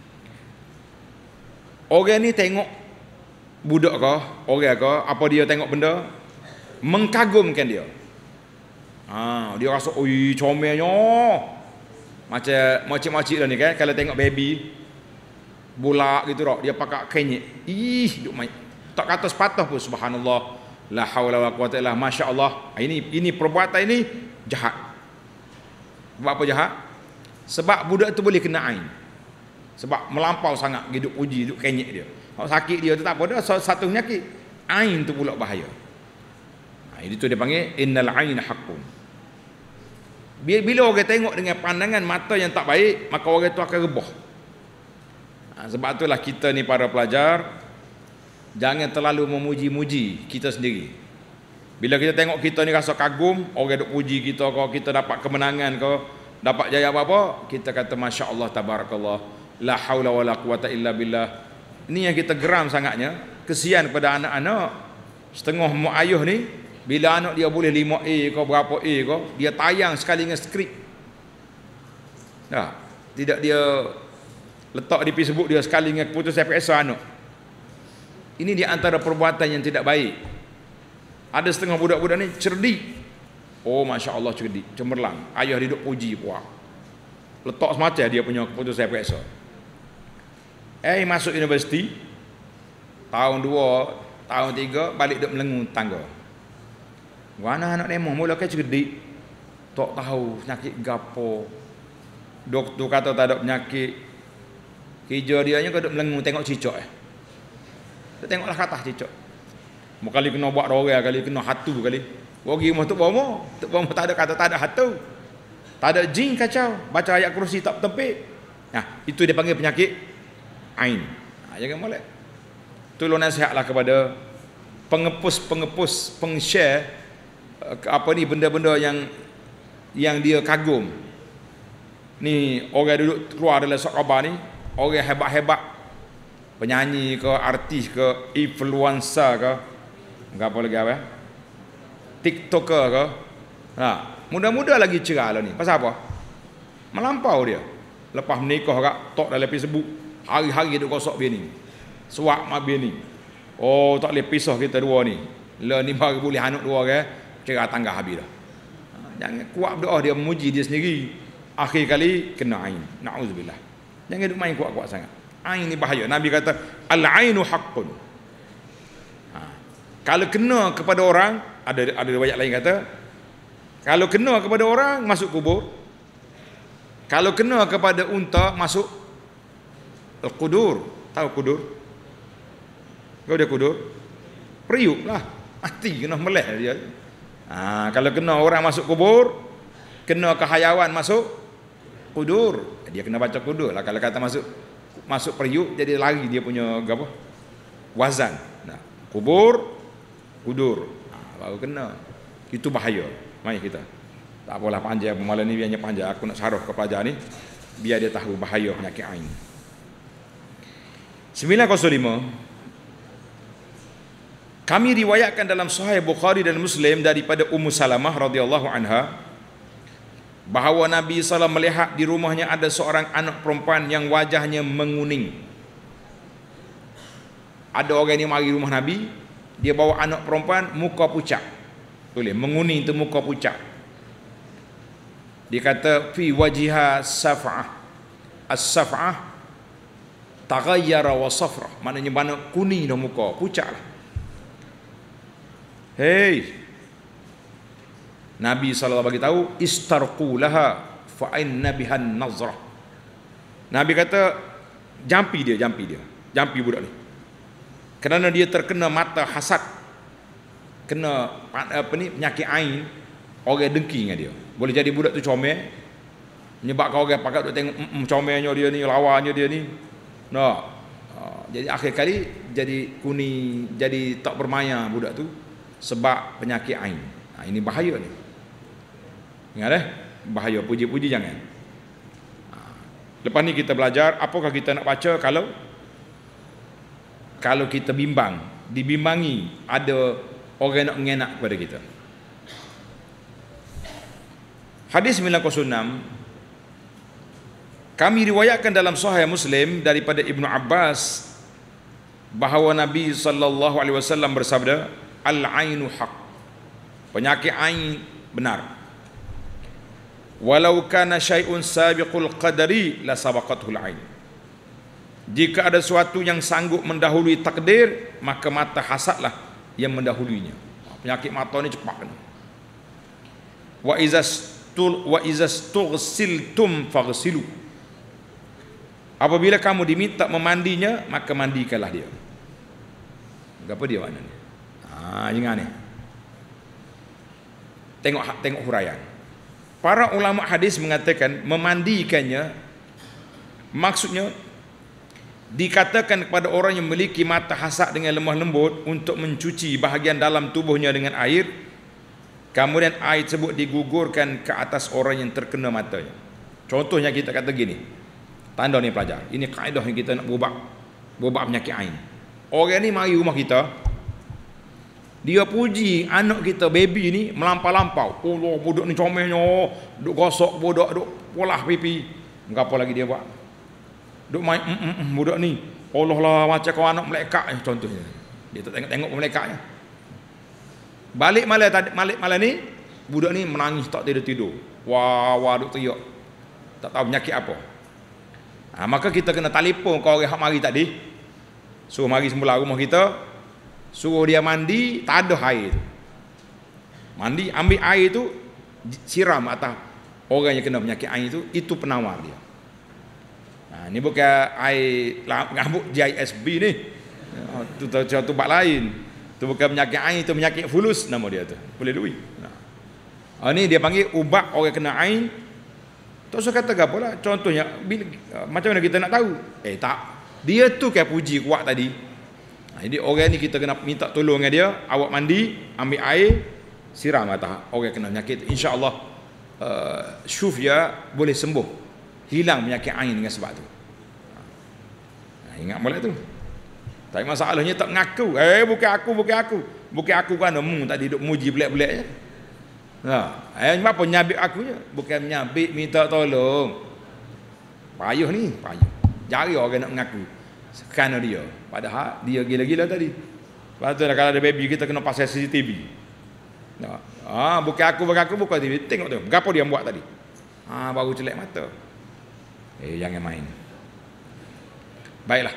Orang ni tengok budak ke, orang ke, apa dia tengok benda mengkagumkan dia. Ha, dia rasa oi comelnya. Macam macam-macam dah ni kan kalau tengok baby bola gitu rak dia pakai kenyek. Ih, duk main. Tak kata sepatah pun subhanallah. La haula wala quwata illa masya-Allah. Ini ini perbuatan ini jahat. Sebab apa jahat? Sebab budak tu boleh kena ain. Sebab melampau sangat hidup puji, hidup kenyek dia. Kalau sakit dia tu tak apa dah, satu penyakit. Ain tu pula bahaya. Nah, itu dia panggil innal aina haqqun. Bila orang tengok dengan pandangan mata yang tak baik, maka orang tu akan rebah. Nah, sebab itulah kita ni para pelajar jangan terlalu memuji-muji kita sendiri. Bila kita tengok kita ni rasa kagum, orang duk puji kita ke, kita dapat kemenangan ke, dapat jaya apa-apa, kita kata masya-Allah tabarakallah, la haula wala quwata illa billah. Ini yang kita geram sangatnya, kesian kepada anak-anak setengah mak ayah ni, bila anak dia boleh lima A ke berapa A ke, dia tayang sekali dengan skrip. Dah, tidak dia letak di Facebook dia sekali dengan keputusan F S A anak. Ini di antara perbuatan yang tidak baik. Ada setengah budak-budak ni cerdik. Oh masya-Allah cerdik, cemerlang. Ayah dia duk puji puak. Letak semacam dia punya keputusan F S A. Eh masuk universiti tahun dua tahun tiga balik duk melengung tangga. Wana anak demo mula ke cerdik. Tak tahu penyakit gapo. Doktor kata tak ada penyakit. Kerja dia nya duk melengung tengok cicak eh. Dia tengoklah katah cicak. Mau kali kena buat dorang, kali kena hatu kali. Wagi mah tu bawa, tu bawa tak ada kata tak ada hatu. Tak ada jin kacau, baca ayat kursi tak tempik. Nah, itu dia panggil penyakit ain. Nah, jangan molek. Tolong nasihatlah kepada pengepus-pengepus, peng-share apa ni benda-benda yang yang dia kagum. Ni orang duduk keluar dalam sok khabar ni, orang hebat-hebat, penyanyi ke, artis ke, influencer ke, apa lagi apa? TikToker ke. Ha, muda-muda lagi cerah lah ni. Pasal apa? Melampau dia. Lepas menikah kak, tok dalam Facebook, hari-hari duk gosok bini. Suak mak bini. Oh, tak boleh pisah kita dua ni. Lah ni baru boleh hanut dua ke, cerah tangga habis dah. Jangan kuat berdoa dia memuji dia sendiri. Akhir kali kena ain. Nauzubillah. Jangan duk main kuat-kuat sangat. Ain ni bahaya. Nabi kata al-ainu haqqun. Ha. Kalau kena kepada orang, ada ada riwayat lain kata kalau kena kepada orang masuk kubur. Kalau kena kepada unta masuk al-qudur. Tahu kudur? Kau dia kudur? Periuk lah. Mati kena meleh dia. Ha, kalau kena orang masuk kubur, kena ke hayawan masuk kudur, dia kena baca kudur lah. Kalau kata masuk masuk periuk, jadi lari dia punya apa? Wazan. Nah, kubur, kudur. Ha, baru kena. Itu bahaya. Mari kita. Tak apalah panjang malam ni biarnya panjang. Aku nak syarah ke pelajar ni biar dia tahu bahaya penyakit ain. sembilan kosong lima. Kami riwayatkan dalam Sahih Bukhari dan Muslim daripada Ummu Salamah radhiyallahu anha bahawa Nabi sallallahu alaihi wasallam melihat di rumahnya ada seorang anak perempuan yang wajahnya menguning. Ada orang yang mari rumah Nabi, dia bawa anak perempuan muka pucat. Boleh menguning tu muka pucat. Dia kata fi wajiha saf'ah. As-saf'ah taghayyara wa safra. Maknanya mana kuning dah muka, pucat lah. Hei, Nabi sallallahu alaihi wasallam bagi tahu istarqu laha fa inna bihan nazrah. Nabi kata jampi dia, jampi dia. Jampi budak ni. Kerana dia terkena mata hasad. Kena apa ni penyakit ain, orang dengki dengan dia. Boleh jadi budak tu comel. Menyebabkan orang pakat duk tengok mm, comelnya dia ni, lawannya dia ni. Nah. Jadi akhir kali jadi kuning, jadi tak bermaya budak tu. Sebab penyakit ain. Ha, ini bahaya ni. Ingat eh? Bahaya. Puji-puji jangan. Ha. Lepas ni kita belajar apakah kita nak baca kalau kalau kita bimbang, dibimbangi ada orang nak mengenak kepada kita. Hadis sembilan kosong enam. Kami riwayatkan dalam Sahih Muslim daripada Ibnu Abbas bahawa Nabi sallallahu alaihi wasallam bersabda, al-ainu haq. Penyakit ain benar. Walau kana syai'un sabiqul qadari la sabaqatul ain. Jika ada sesuatu yang sanggup mendahului takdir, maka mata hasadlah yang mendahuluinya. Penyakit mata ni cepat kan. Wa izastul wa izastughsiltum faghsilu. Apabila kamu diminta memandinya, maka mandikanlah dia. Apa dia makna ni? Ah, jangan ni. Tengok tengok huraian. Para ulama hadis mengatakan memandikannya maksudnya dikatakan kepada orang yang memiliki mata hasad dengan lemah lembut untuk mencuci bahagian dalam tubuhnya dengan air, kemudian air tersebut digugurkan ke atas orang yang terkena matanya. Contohnya kita kata gini. Tanda ni pelajar. Ini kaedah yang kita nak berubah berubah penyakit ain. Orang ni mari rumah kita, dia puji anak kita baby ni melampau-lampau. Oh Allah, budak ni comelnya, duk gosok budak, duk polah pipi. Apa lagi dia buat? Duk main mm, mm, mm, budak ni. Allah lah macam kau anak malaikat eh, contohnya. Dia tak tengok-tengok malaikatnya. Balik malam tadi, balik malam ni budak ni menangis tak tidur-tidur. Wah, wah duk teriak. Tak tahu penyakit apa. Ha, maka kita kena telefon kau orang hak mari tadi. Suruh mari semula rumah kita. Suruh dia mandi, tak ada air tu. Mandi, ambil air tu, siram atas orang yang kena penyakit air tu, itu penawar dia. Ha, ni bukan air ngambuk J I S B ni. Tu tu bak lain. Tu bukan penyakit air, tu penyakit fulus nama dia tu. Boleh duit. Ha, ni dia panggil ubat orang kena air. Tak usah kata apa lah. Contohnya bila, macam mana kita nak tahu? Eh tak. Dia tu kan puji kuat tadi. Ha, jadi orang ni kita kena minta tolong dengan dia. Awak mandi, ambil air, siram atas orang kena penyakit. InsyaAllah uh, syuf dia boleh sembuh. Hilang penyakit air dengan sebab tu. Ha, ingat boleh tu. Tapi masalahnya tak mengaku. Eh bukan aku, bukan aku. Bukan aku kan mu tadi duk muji belak-belak je. Ha, eh apa nyabik aku je? Bukan nyabik minta tolong. Payuh ni, payuh. Jari orang nak mengaku kerana dia. Padahal dia gila-gila tadi. Lepas tu kalau ada baby kita kena pasang C C T V. Ha, ah, bukan aku, bukan aku, bukan T V. Tengok tu, apa dia buat tadi. Ha, baru celak mata. Eh jangan main. Baiklah.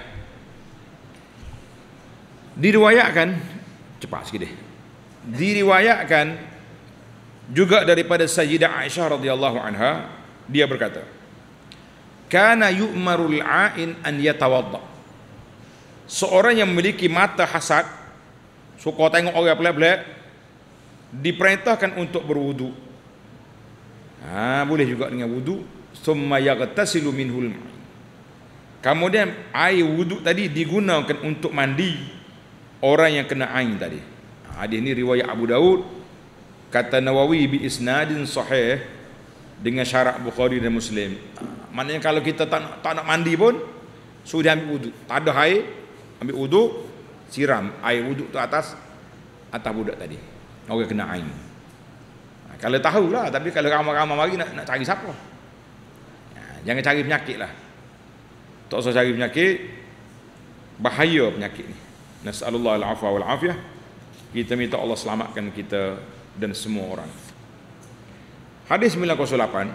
Diriwayatkan cepat sikit deh. Diriwayatkan juga daripada Sayyidah Aisyah radhiyallahu anha, dia berkata, kana yu'marul a'in an yatawadda. Seorang yang memiliki mata hasad, suka tengok orang pelak-pelak, diperintahkan untuk berwudu. Ha, boleh juga dengan wudu. Summa yaghtasilu minhul ma'i. Kemudian air wudu tadi digunakan untuk mandi orang yang kena ain tadi. Hadis ni riwayat Abu Daud. Kata Nawawi bi isnadin sahih dengan syarat Bukhari dan Muslim. Maknanya kalau kita tak nak, tak nak mandi pun sudah ambil wudu. Tak ada air, ambil wudu, siram air wudu tu atas atas budak tadi. Orang kena ain. Ha, kalau tahulah, tapi kalau ramai-ramai mari nak nak cari siapa? Ha, jangan cari penyakit lah. Tak usah cari penyakit, bahaya penyakit ni. Nas'alullah al-afwa wal afiyah. Kita minta Allah selamatkan kita dan semua orang. Hadis sembilan kosong lapan,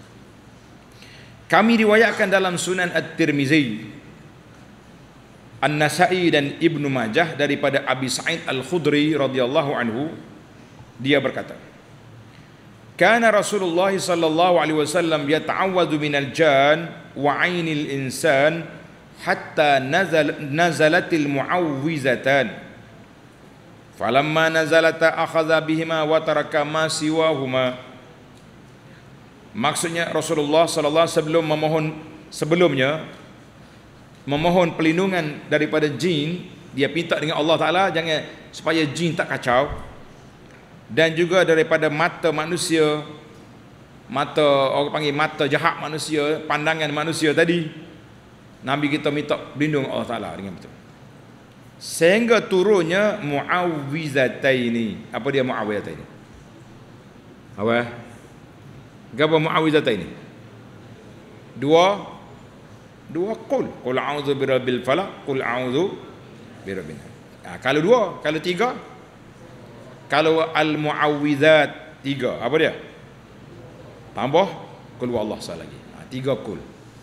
kami riwayatkan dalam Sunan At-Tirmizi, An-Nasa'i dan Ibnu Majah daripada Abi Sa'id Al-Khudri radhiyallahu anhu, dia berkata, kana Rasulullah sallallahu alaihi wasallam yata'awwadhu minal jan wa 'ainil insan hatta nazal nazalatil mu'awwizatan. Falamma nazalata akhadha bihima wa taraka ma siwahuma. Maksudnya Rasulullah sallallahu alaihi wasallam memohon sebelumnya memohon perlindungan daripada jin. Dia minta dengan Allah Taala jangan supaya jin tak kacau, dan juga daripada mata manusia, mata orang panggil mata jahat manusia, pandangan manusia tadi. Nabi kita minta berlindung Allah Taala dengan betul. Sehingga turunnya mu'awwizataini. Apa dia mu'awwizataini? Apa? Apa mu'awwizataini? Dua dua qul. Qul a'udzu birabbil falaq, qul a'udzu birabbin nas. Ha, kalau dua, kalau tiga, kalau al-mu'awwizat tiga, apa dia? Tambah qul huwallahu ahad lagi. Ha, tiga qul.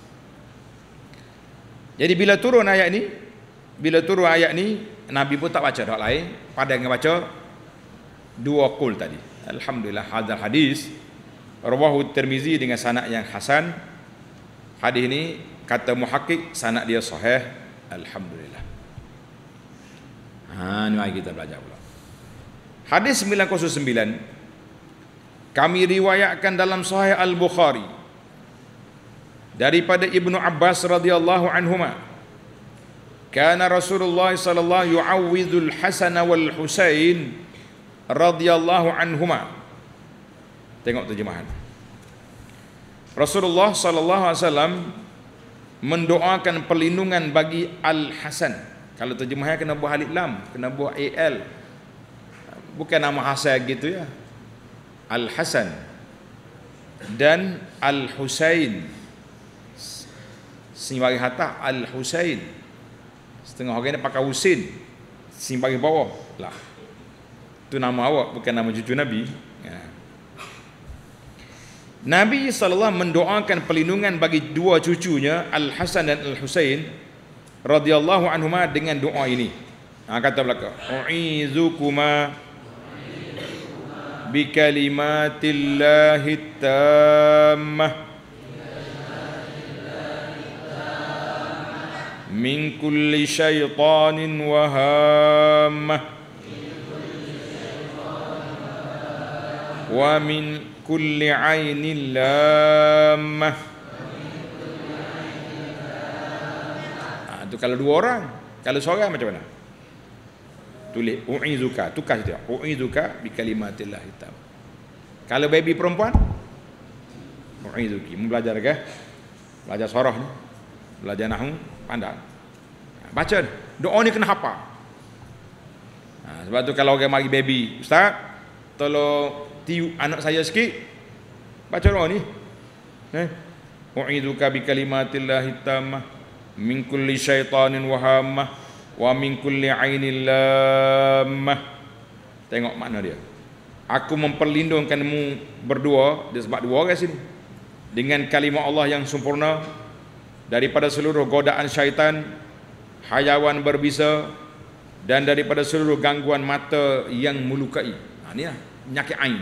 Jadi bila turun ayat ni, bila turun ayat ni, Nabi pun tak baca dak lain, pada dengan baca dua qul tadi. Alhamdulillah, hadzal hadis rawahu Tirmizi dengan sanad yang hasan. Hadis ni kata muhakkik sanad dia sahih. Alhamdulillah. Ha, ni mari kita belajar pula. Hadis sembilan kosong sembilan kami riwayatkan dalam Sahih Al-Bukhari daripada Ibnu Abbas radhiyallahu anhuma. Kana Rasulullah sallallahu yu'awwidul Hasan wal Husain radhiyallahu anhuma. Tengok terjemahan. Rasulullah sallallahu alaihi wasallam mendoakan perlindungan bagi Al-Hasan. Kalau terjemahannya kena buah alif lam, kena buah al. Bukan nama Hasan gitu ya. Al-Hasan dan Al-Husain. Sini bagi hata Al-Husain. Setengah orang ni pakai Husin, sing bagi bawah lah. Itu nama awak, bukan nama cucu Nabi. Ya. Nabi sallallahu alaihi wasallam mendoakan perlindungan bagi dua cucunya Al-Hasan dan Al-Husain radhiyallahu anhuma dengan doa ini. Ha, kata belakang. U'izukuma bi kalimatillahi tammah min kulli syaitanin wa hammah wa min kulli ainin lammah. Ha, itu kalau dua orang. Kalau seorang macam mana? Tulis u'izuka, tukar saja. U'izuka bi kalimatillah hitam. Kalau baby perempuan, u'izuki. Mau belajar ke? Belajar surah ni. Belajar nahwu, pandai. Baca ni. Doa ni kena hafal. Ha, sebab tu kalau orang mari baby, ustaz, tolong tiup anak saya sikit. Baca doa ni. Eh? U'izuka bi kalimatillah hitam min kulli syaitanin wa hammah wa min kulli ainin lammah. Tengok makna dia. Aku memperlindungkanmu berdua, dia sebab dua orang sini, dengan kalimah Allah yang sempurna daripada seluruh godaan syaitan, hayawan berbisa, dan daripada seluruh gangguan mata yang melukai. Ha, ni lah penyakit ain.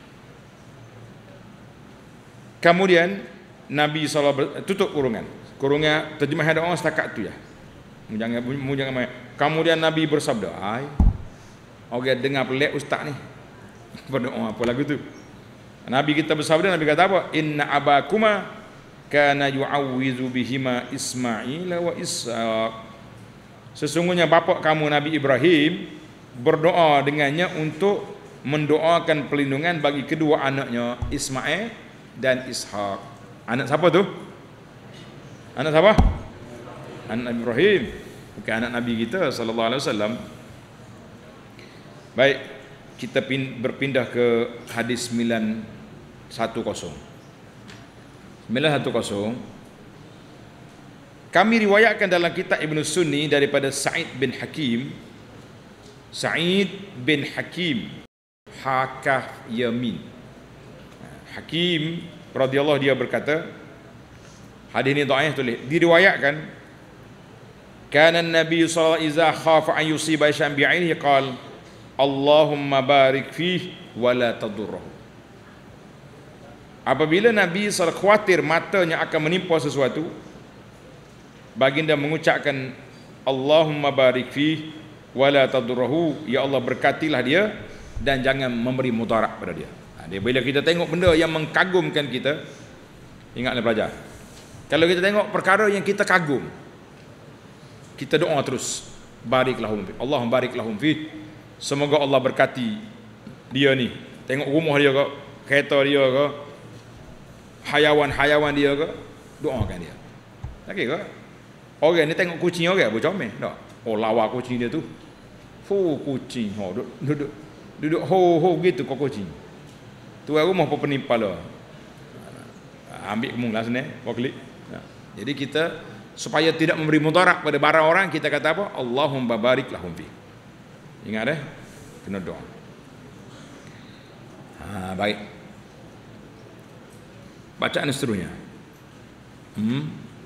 Kemudian Nabi sallallahu alaihi wasallam tutup kurungan. Kurungan terjemahan doa setakat tu ya. Jangan mu jangan main. Kemudian Nabi bersabda, ai orang dengar pelik ustaz ni. Berdoa apa lagu tu? Nabi kita bersabda, Nabi kata apa? Inna abakuma kana yu'awwizu bihima Ismail wa Ishaq. Sesungguhnya bapa kamu Nabi Ibrahim berdoa dengannya untuk mendoakan perlindungan bagi kedua anaknya Ismail dan Ishaq. Anak siapa tu? Anak siapa? Anak Nabi Ibrahim, bukan anak Nabi kita sallallahu alaihi wasallam. Baik, kita berpindah ke hadis sembilan satu kosong. sembilan satu kosong. Kami riwayatkan dalam kitab Ibn Sunni daripada Sa'id bin Hakim. Sa'id bin Hakim Hakah Yamin. Hakim radhiyallahu dia berkata, hadis ini dhaif tulis. Diriwayatkan kana Nabi sallallahu alaihi wasallam idza khafa an yusiba syai'an bi'ainihi qala Allahumma barik fihi wa la tadurruhu. Apabila Nabi sallallahu alaihi wasallam khawatir matanya akan menimpa sesuatu, baginda mengucapkan Allahumma barik fihi wa la tadurruhu, ya Allah berkatilah dia dan jangan memberi mudarat pada dia. Ha, dia bila kita tengok benda yang mengkagumkan kita, ingatlah belajar. Kalau kita tengok perkara yang kita kagum, kita doa terus, barik lahum fi, Allahumma barik lahum fi, semoga Allah berkati dia ni. Tengok rumah dia ke, kereta dia ke, hayawan-hayawan dia ke, doakan dia. Okey ke? Orang ni tengok kucing orang apa comel tak? Oh lawa kucing dia tu. Fu kucing, ho duduk duduk duduk ho ho gitu kau kucing. Tuan rumah apa penimpala. Ambil kemung lah sini, kau klik. Jadi kita supaya tidak memberi mudarat pada barang orang, kita kata apa? Allahumma barik lahum fi. Ingat eh? Kena doa. Ha, baik. Bacaan seterusnya. Hmm.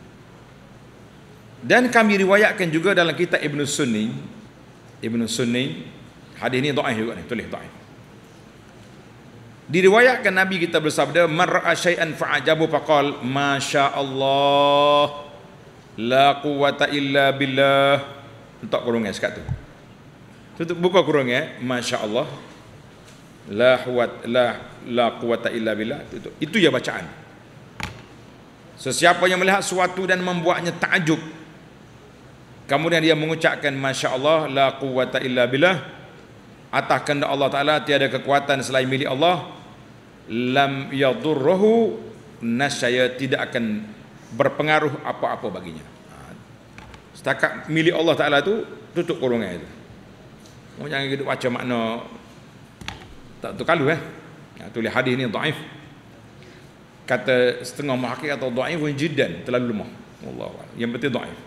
Dan kami riwayatkan juga dalam kitab Ibn Sunni. Ibn Sunni, hadis ini dhaif juga ni, tulis dhaif. Diriwayatkan Nabi kita bersabda, man ra'a syai'an fa'ajabu faqal masyaallah la quwwata illa billah. Letak kurungan sekat tu. Tutup buka kurungan, masyaallah la quwwat la la quwwata illa billah. Tutup. Itu ya bacaan. Sesiapa yang melihat sesuatu dan membuatnya takjub, kemudian dia mengucapkan masyaallah la quwwata illa billah, atas kehendak Allah Taala tiada kekuatan selain milik Allah, lam yadurruhu, nasya tidak akan berpengaruh apa-apa baginya. Setakat milik Allah Taala tu, tutup kurungan itu. Oh, jangan kita baca makna tak tu kalau eh. Ya, tulis hadis ni dhaif. Kata setengah muhakkik atau dhaifun jiddan, terlalu lemah. Wallahu a'lam. Yang penting dhaif.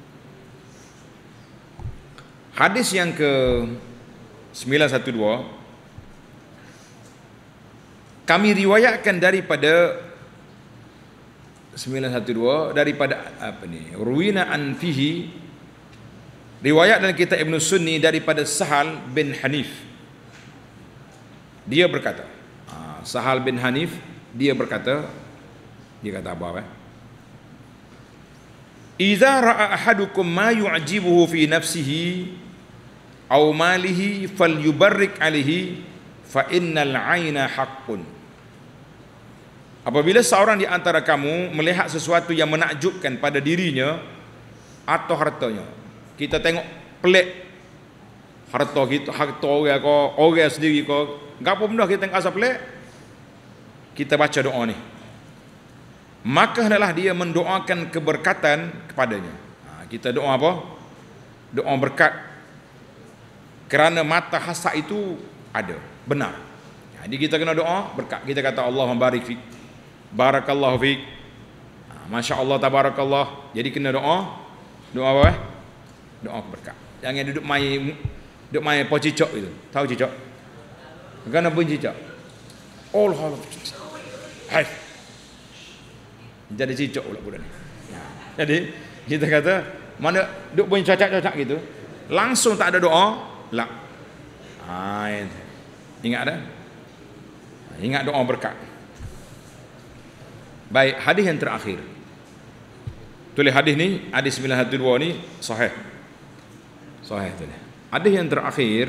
Hadis yang ke sembilan satu dua, kami riwayatkan daripada sembilan satu dua daripada apa ni? Ruwina an fihi Riwayat dalam kitab Ibn Sunni daripada Sahal bin Hanif. Dia berkata, ha, Sahal bin Hanif, dia berkata, dia kata apa? Eh? Iza ra'a ahadukum ma yu'jibuhu fi nafsihi aw malihi falyubarrik alihi fa innal 'aina haqqun. Apabila seorang di antara kamu melihat sesuatu yang menakjubkan pada dirinya atau hartanya, kita tengok pelik harta kita, harta orang ko, orang sendiri ko, gapo benda kita tengok asal pelik, kita baca doa ni, maka hendaklah dia mendoakan keberkatan kepadanya. Ha, kita doa apa? Doa berkat, kerana mata hasad itu ada, benar. Jadi kita kena doa berkat. Kita kata Allahumma barik fik, barakallahu fik, ha, masya Allah tabarakallah. Jadi kena doa, doa apa? Doa berkat. Jangan duduk main, duduk main po cicak itu. Tahu cicak? Kan apa cicak? Allah Allah. Hai. Jadi cicak pula budak ni. Jadi kita kata mana duk bunyi cacak-cacak gitu, langsung tak ada doa, lah. Ha, ingat dah. Ingat doa berkat. Baik, hadis yang terakhir. Tulis hadis ni, hadis sembilan satu dua ni sahih. Sahih tulis. Hadis yang terakhir,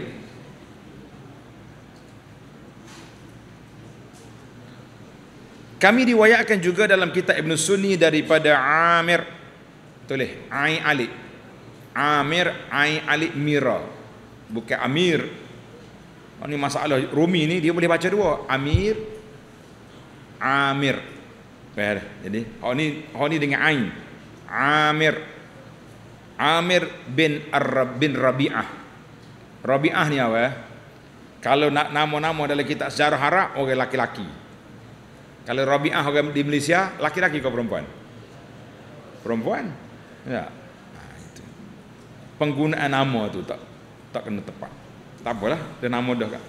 kami riwayatkan juga dalam kitab Ibn Sunni daripada Amir, tulis Ai Ali, Amir Ai Ali Mira, bukan Amir. Ini masalah Rumi ni dia boleh baca dua, Amir, Amir. Baik, jadi oh ni oh ni dengan Ain, Amir, Amir bin Ar bin Rabi'ah. Rabi'ah ni apa? Kalau nak nama-nama dalam kitab sejarah Arab, orang laki-laki. Kalau Rabi'ah orang di Malaysia, laki-laki ke perempuan? Perempuan. Ya. Nah, itu. Penggunaan nama tu tak tak kena tepat. Tak apalah, dia nama dah kan.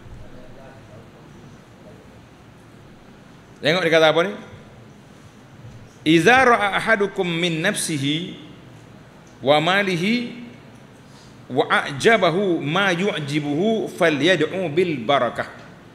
Tengok dia kata apa ni? Iza ra'a ahadukum min nafsihi wa malihi wa a'jabahu ma yu'jibuhu falyad'u bil barakah.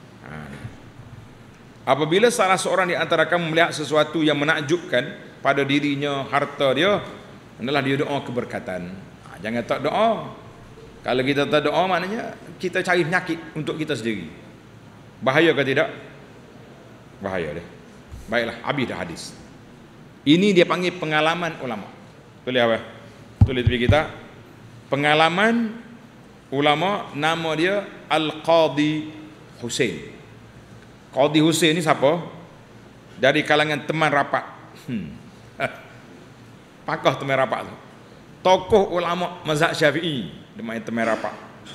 Apabila salah seorang di antara kamu melihat sesuatu yang menakjubkan pada dirinya, harta dia, hendaklah dia doa keberkatan. Ha, jangan tak doa. Kalau kita tak doa, maknanya kita cari penyakit untuk kita sendiri. Bahaya ke tidak? Bahaya dia. Baiklah, habis dah hadis. Ini dia panggil pengalaman ulama. Tulis apa? Tulis tepi kita. Pengalaman ulama, nama dia Al-Qadi Husain. Qadi Husain ni siapa? Dari kalangan teman rapat. Hmm. Pakah teman rapat tu. Tokoh ulama mazhab Syafi'i, teman teman rapat.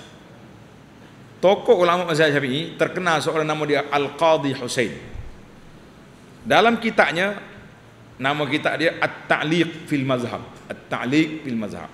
Tokoh ulama mazhab Syafi'i terkenal seorang nama dia Al-Qadi Husain. Dalam kitabnya, nama kitab dia At-Ta'liq fil Mazhab. At-Ta'liq fil Mazhab.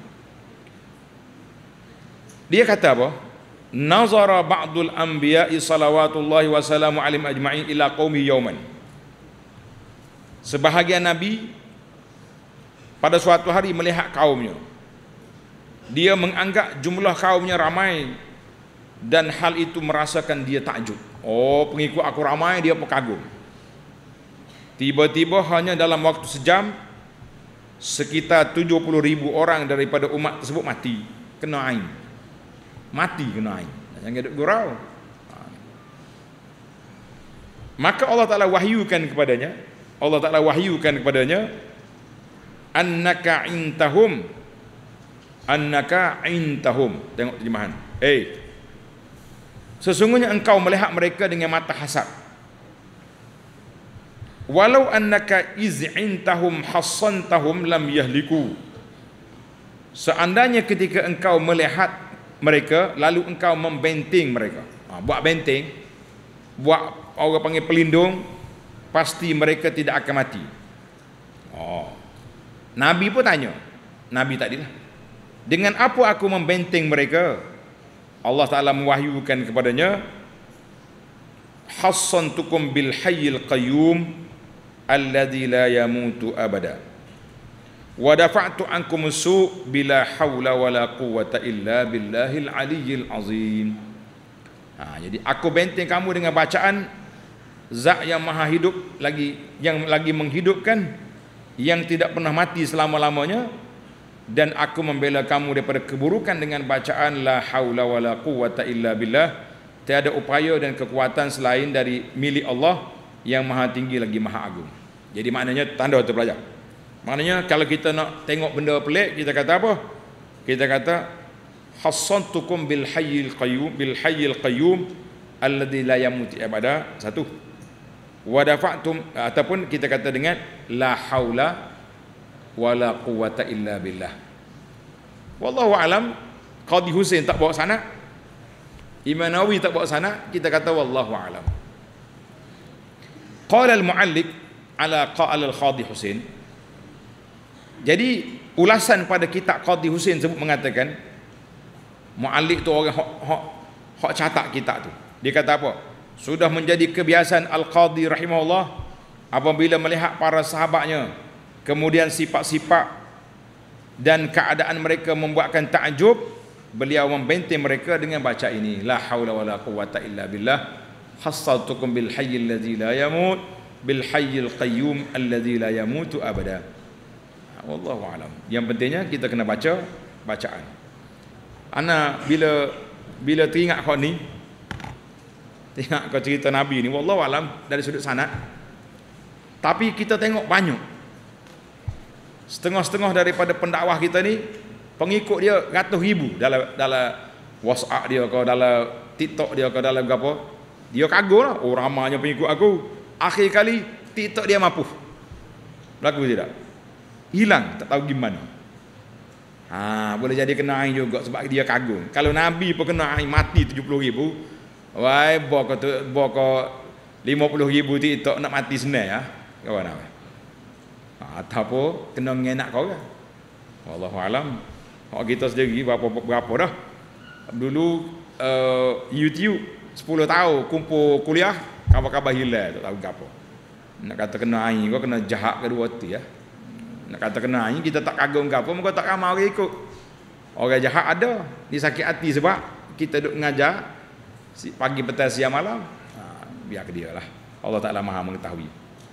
Dia kata apa? Nazara ba'dul anbiya'i salawatullahi wa salamu alim ajma'in ila qaumi yawman. Sebahagian nabi pada suatu hari melihat kaumnya. Dia menganggap jumlah kaumnya ramai dan hal itu merasakan dia takjub. Oh, pengikut aku ramai, dia pun kagum. Tiba-tiba hanya dalam waktu sejam sekitar tujuh puluh ribu orang daripada umat tersebut mati kena ain. Mati kena ain. Jangan duduk gurau. Maka Allah Ta'ala wahyukan kepadanya, Allah Ta'ala wahyukan kepadanya, annaka intahum, annaka intahum. Tengok terjemahan. Eh, hey, sesungguhnya engkau melihat mereka dengan mata hasad. Walau annaka iz'intahum hassantahum lam yahliku. Seandainya ketika engkau melihat mereka lalu engkau membenting mereka, ha, buat benteng, buat orang panggil pelindung, pasti mereka tidak akan mati. Oh, Nabi pun tanya, Nabi tadilah, dengan apa aku membenteng mereka? Allah Ta'ala mewahyukan kepadanya, hassantukum bil hayyil qayyum alladzi la yamutu abada. wa dafa'tu ankum su' bila haula wala quwwata illa billahil aliyyil azim. Ha, jadi aku benteng kamu dengan bacaan zat yang maha hidup, lagi yang lagi menghidupkan, yang tidak pernah mati selama-lamanya, dan aku membela kamu daripada keburukan dengan bacaan la haula wala quwwata illa billah. Tiada upaya dan kekuatan selain dari milik Allah yang maha tinggi lagi maha agung. Jadi maknanya tanda tu pelajar. Maknanya kalau kita nak tengok benda pelik, kita kata apa? Kita kata hassantukum bil hayyil qayyum bil hayyil qayyum alladzi la yamutu abada. Satu. Wa dafa'tum, ataupun kita kata dengan la haula wala quwwata illa billah. Wallahu alam. Qadhi Husain tak bawa sana, Imam Nawawi tak bawa sana, kita kata wallahu alam. Qala al-mu'alliq ala qala al-Qadhi Husain. Jadi ulasan pada kitab Qadhi Husain sebut mengatakan, mu'alliq tu orang hok hok hok catat kitab tu. Dia kata apa? Sudah menjadi kebiasaan Al-Qadhi rahimahullah apabila melihat para sahabatnya, kemudian sifat-sifat dan keadaan mereka membuatkan takjub, beliau membenteng mereka dengan baca ini, la haula wala quwwata illa billah, hassaltukum bil hayyil ladzi la yamut bil hayyil qayyum alladzi la yamutu abada. Wallahu alam. Yang pentingnya kita kena baca bacaan. Ana bila bila teringat kau ni, tengok kau cerita Nabi ni, wallahu alam dari sudut sanad, tapi kita tengok banyak setengah-setengah daripada pendakwah kita ni pengikut dia ratus ribu dalam dalam WhatsApp dia ke, dalam TikTok dia ke, dalam apa, dia kagum lah, oh ramanya pengikut aku. Akhir kali TikTok dia mapuh, berlaku tidak, hilang, tak tahu gimana. Ha, boleh jadi kena air juga sebab dia kagum. Kalau Nabi pun kena air mati tujuh puluh ribu, wai boko tu boko lima puluh ribu TikTok nak mati senang ya, kawan apa? Ha, ataupun kena ngenak kau kan. Wallahu alam. Hak kita sendiri berapa berapa dah. Dulu uh, YouTube sepuluh tahun kumpul kuliah, khabar-khabar hilang tak tahu gapo. Nak kata kena air kau kena jahat kedua hati ya. Nak kata kena air kita tak kagum gapo, muka tak ramai orang ikut. Orang jahat ada, disakit hati sebab kita duk ngajar pagi petang siang malam. Ha, biar ke dia lah. Allah Taala Maha mengetahui.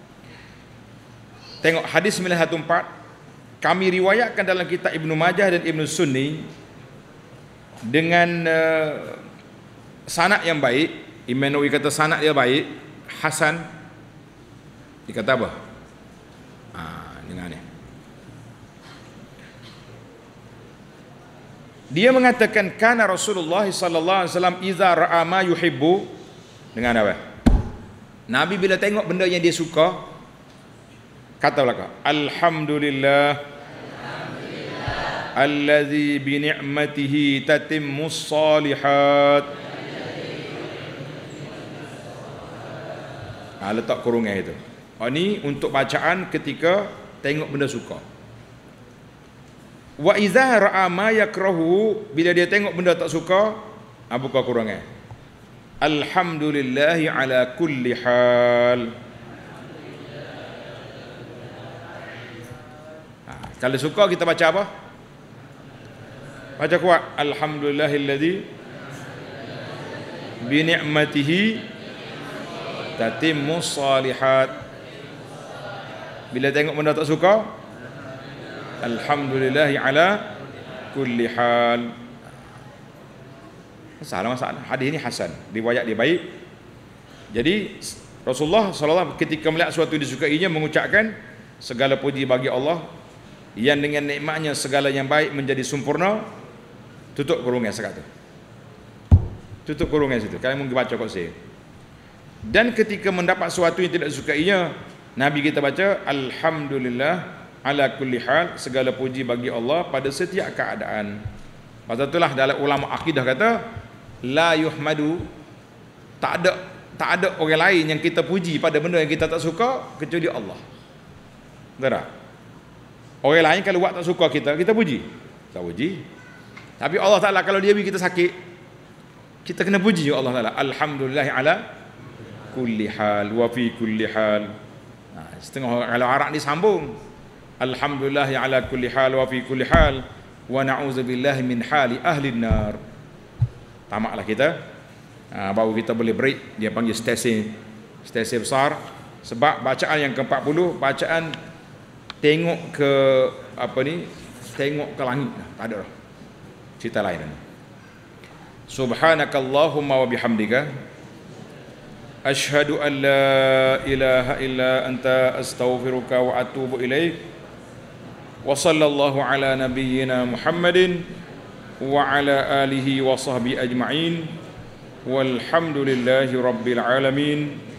Tengok hadis sembilan satu empat, kami riwayatkan dalam kitab Ibnu Majah dan Ibnu Sunni dengan uh, sanad yang baik. Imam Nawawi kata sanad dia baik, hasan. Dikata apa? Ah, dengar ni. Dia mengatakan kana Rasulullah sallallahu alaihi wasallam iza ra'a ma yuhibbu, dengan apa? Nabi bila tengok benda yang dia suka, kata belaka, alhamdulillah allazi bi ni'matihi tatimmus salihat. Ha, letak kurungan itu. Oh, ni untuk bacaan ketika tengok benda suka. Wa iza ra'a ma yakrahu, bila dia tengok benda tak suka, ha, buka kurungan. Alhamdulillahi ala kulli hal. Ha, kalau suka kita baca apa? Baca kuat, alhamdulillahilladzi bi ni'matihi tatimmus salihat. Bila tengok benda tak suka, alhamdulillahi ala kulli hal. Masalah masalah. Hadis ini hasan, riwayat dia baik. Jadi Rasulullah sallallahu alaihi wasallam ketika melihat sesuatu disukainya mengucapkan segala puji bagi Allah yang dengan nikmatnya segala yang baik menjadi sempurna. Tutup kurungan sekat tu. Tutup kurungan situ. Kalian mungkin baca kok saya. Dan ketika mendapat sesuatu yang tidak disukainya, Nabi kita baca alhamdulillah ala kulli hal, segala puji bagi Allah pada setiap keadaan. Pasal itulah dalam ulama akidah kata la yuhmadu, tak ada tak ada orang lain yang kita puji pada benda yang kita tak suka kecuali Allah. Betul tak? Orang lain kalau buat tak suka kita, kita puji. Tak puji. Tapi Allah Taala kalau dia bagi kita sakit, kita kena puji Allah Taala. Alhamdulillah ala kulli hal wa fi kulli hal. Nah, setengah kalau Arab ni sambung. alhamdulillah ala kulli hal wa fi kulli hal wa na'udzubillahi min hali ahli nar. Tamaklah kita. Ha, baru kita boleh break. Dia panggil stesen stesen besar. Sebab bacaan yang ke empat puluh, bacaan tengok ke apa ni, tengok ke langit. Tak ada dah cerita lain. Subhanakallahumma wa bihamdika asyhadu an la ilaha illa anta astaghfiruka wa atubu ilaik. Wa sallallahu ala nabiyyina Muhammadin wa ala alihi wa sahbihi ajma'in. Walhamdulillahi rabbil alamin.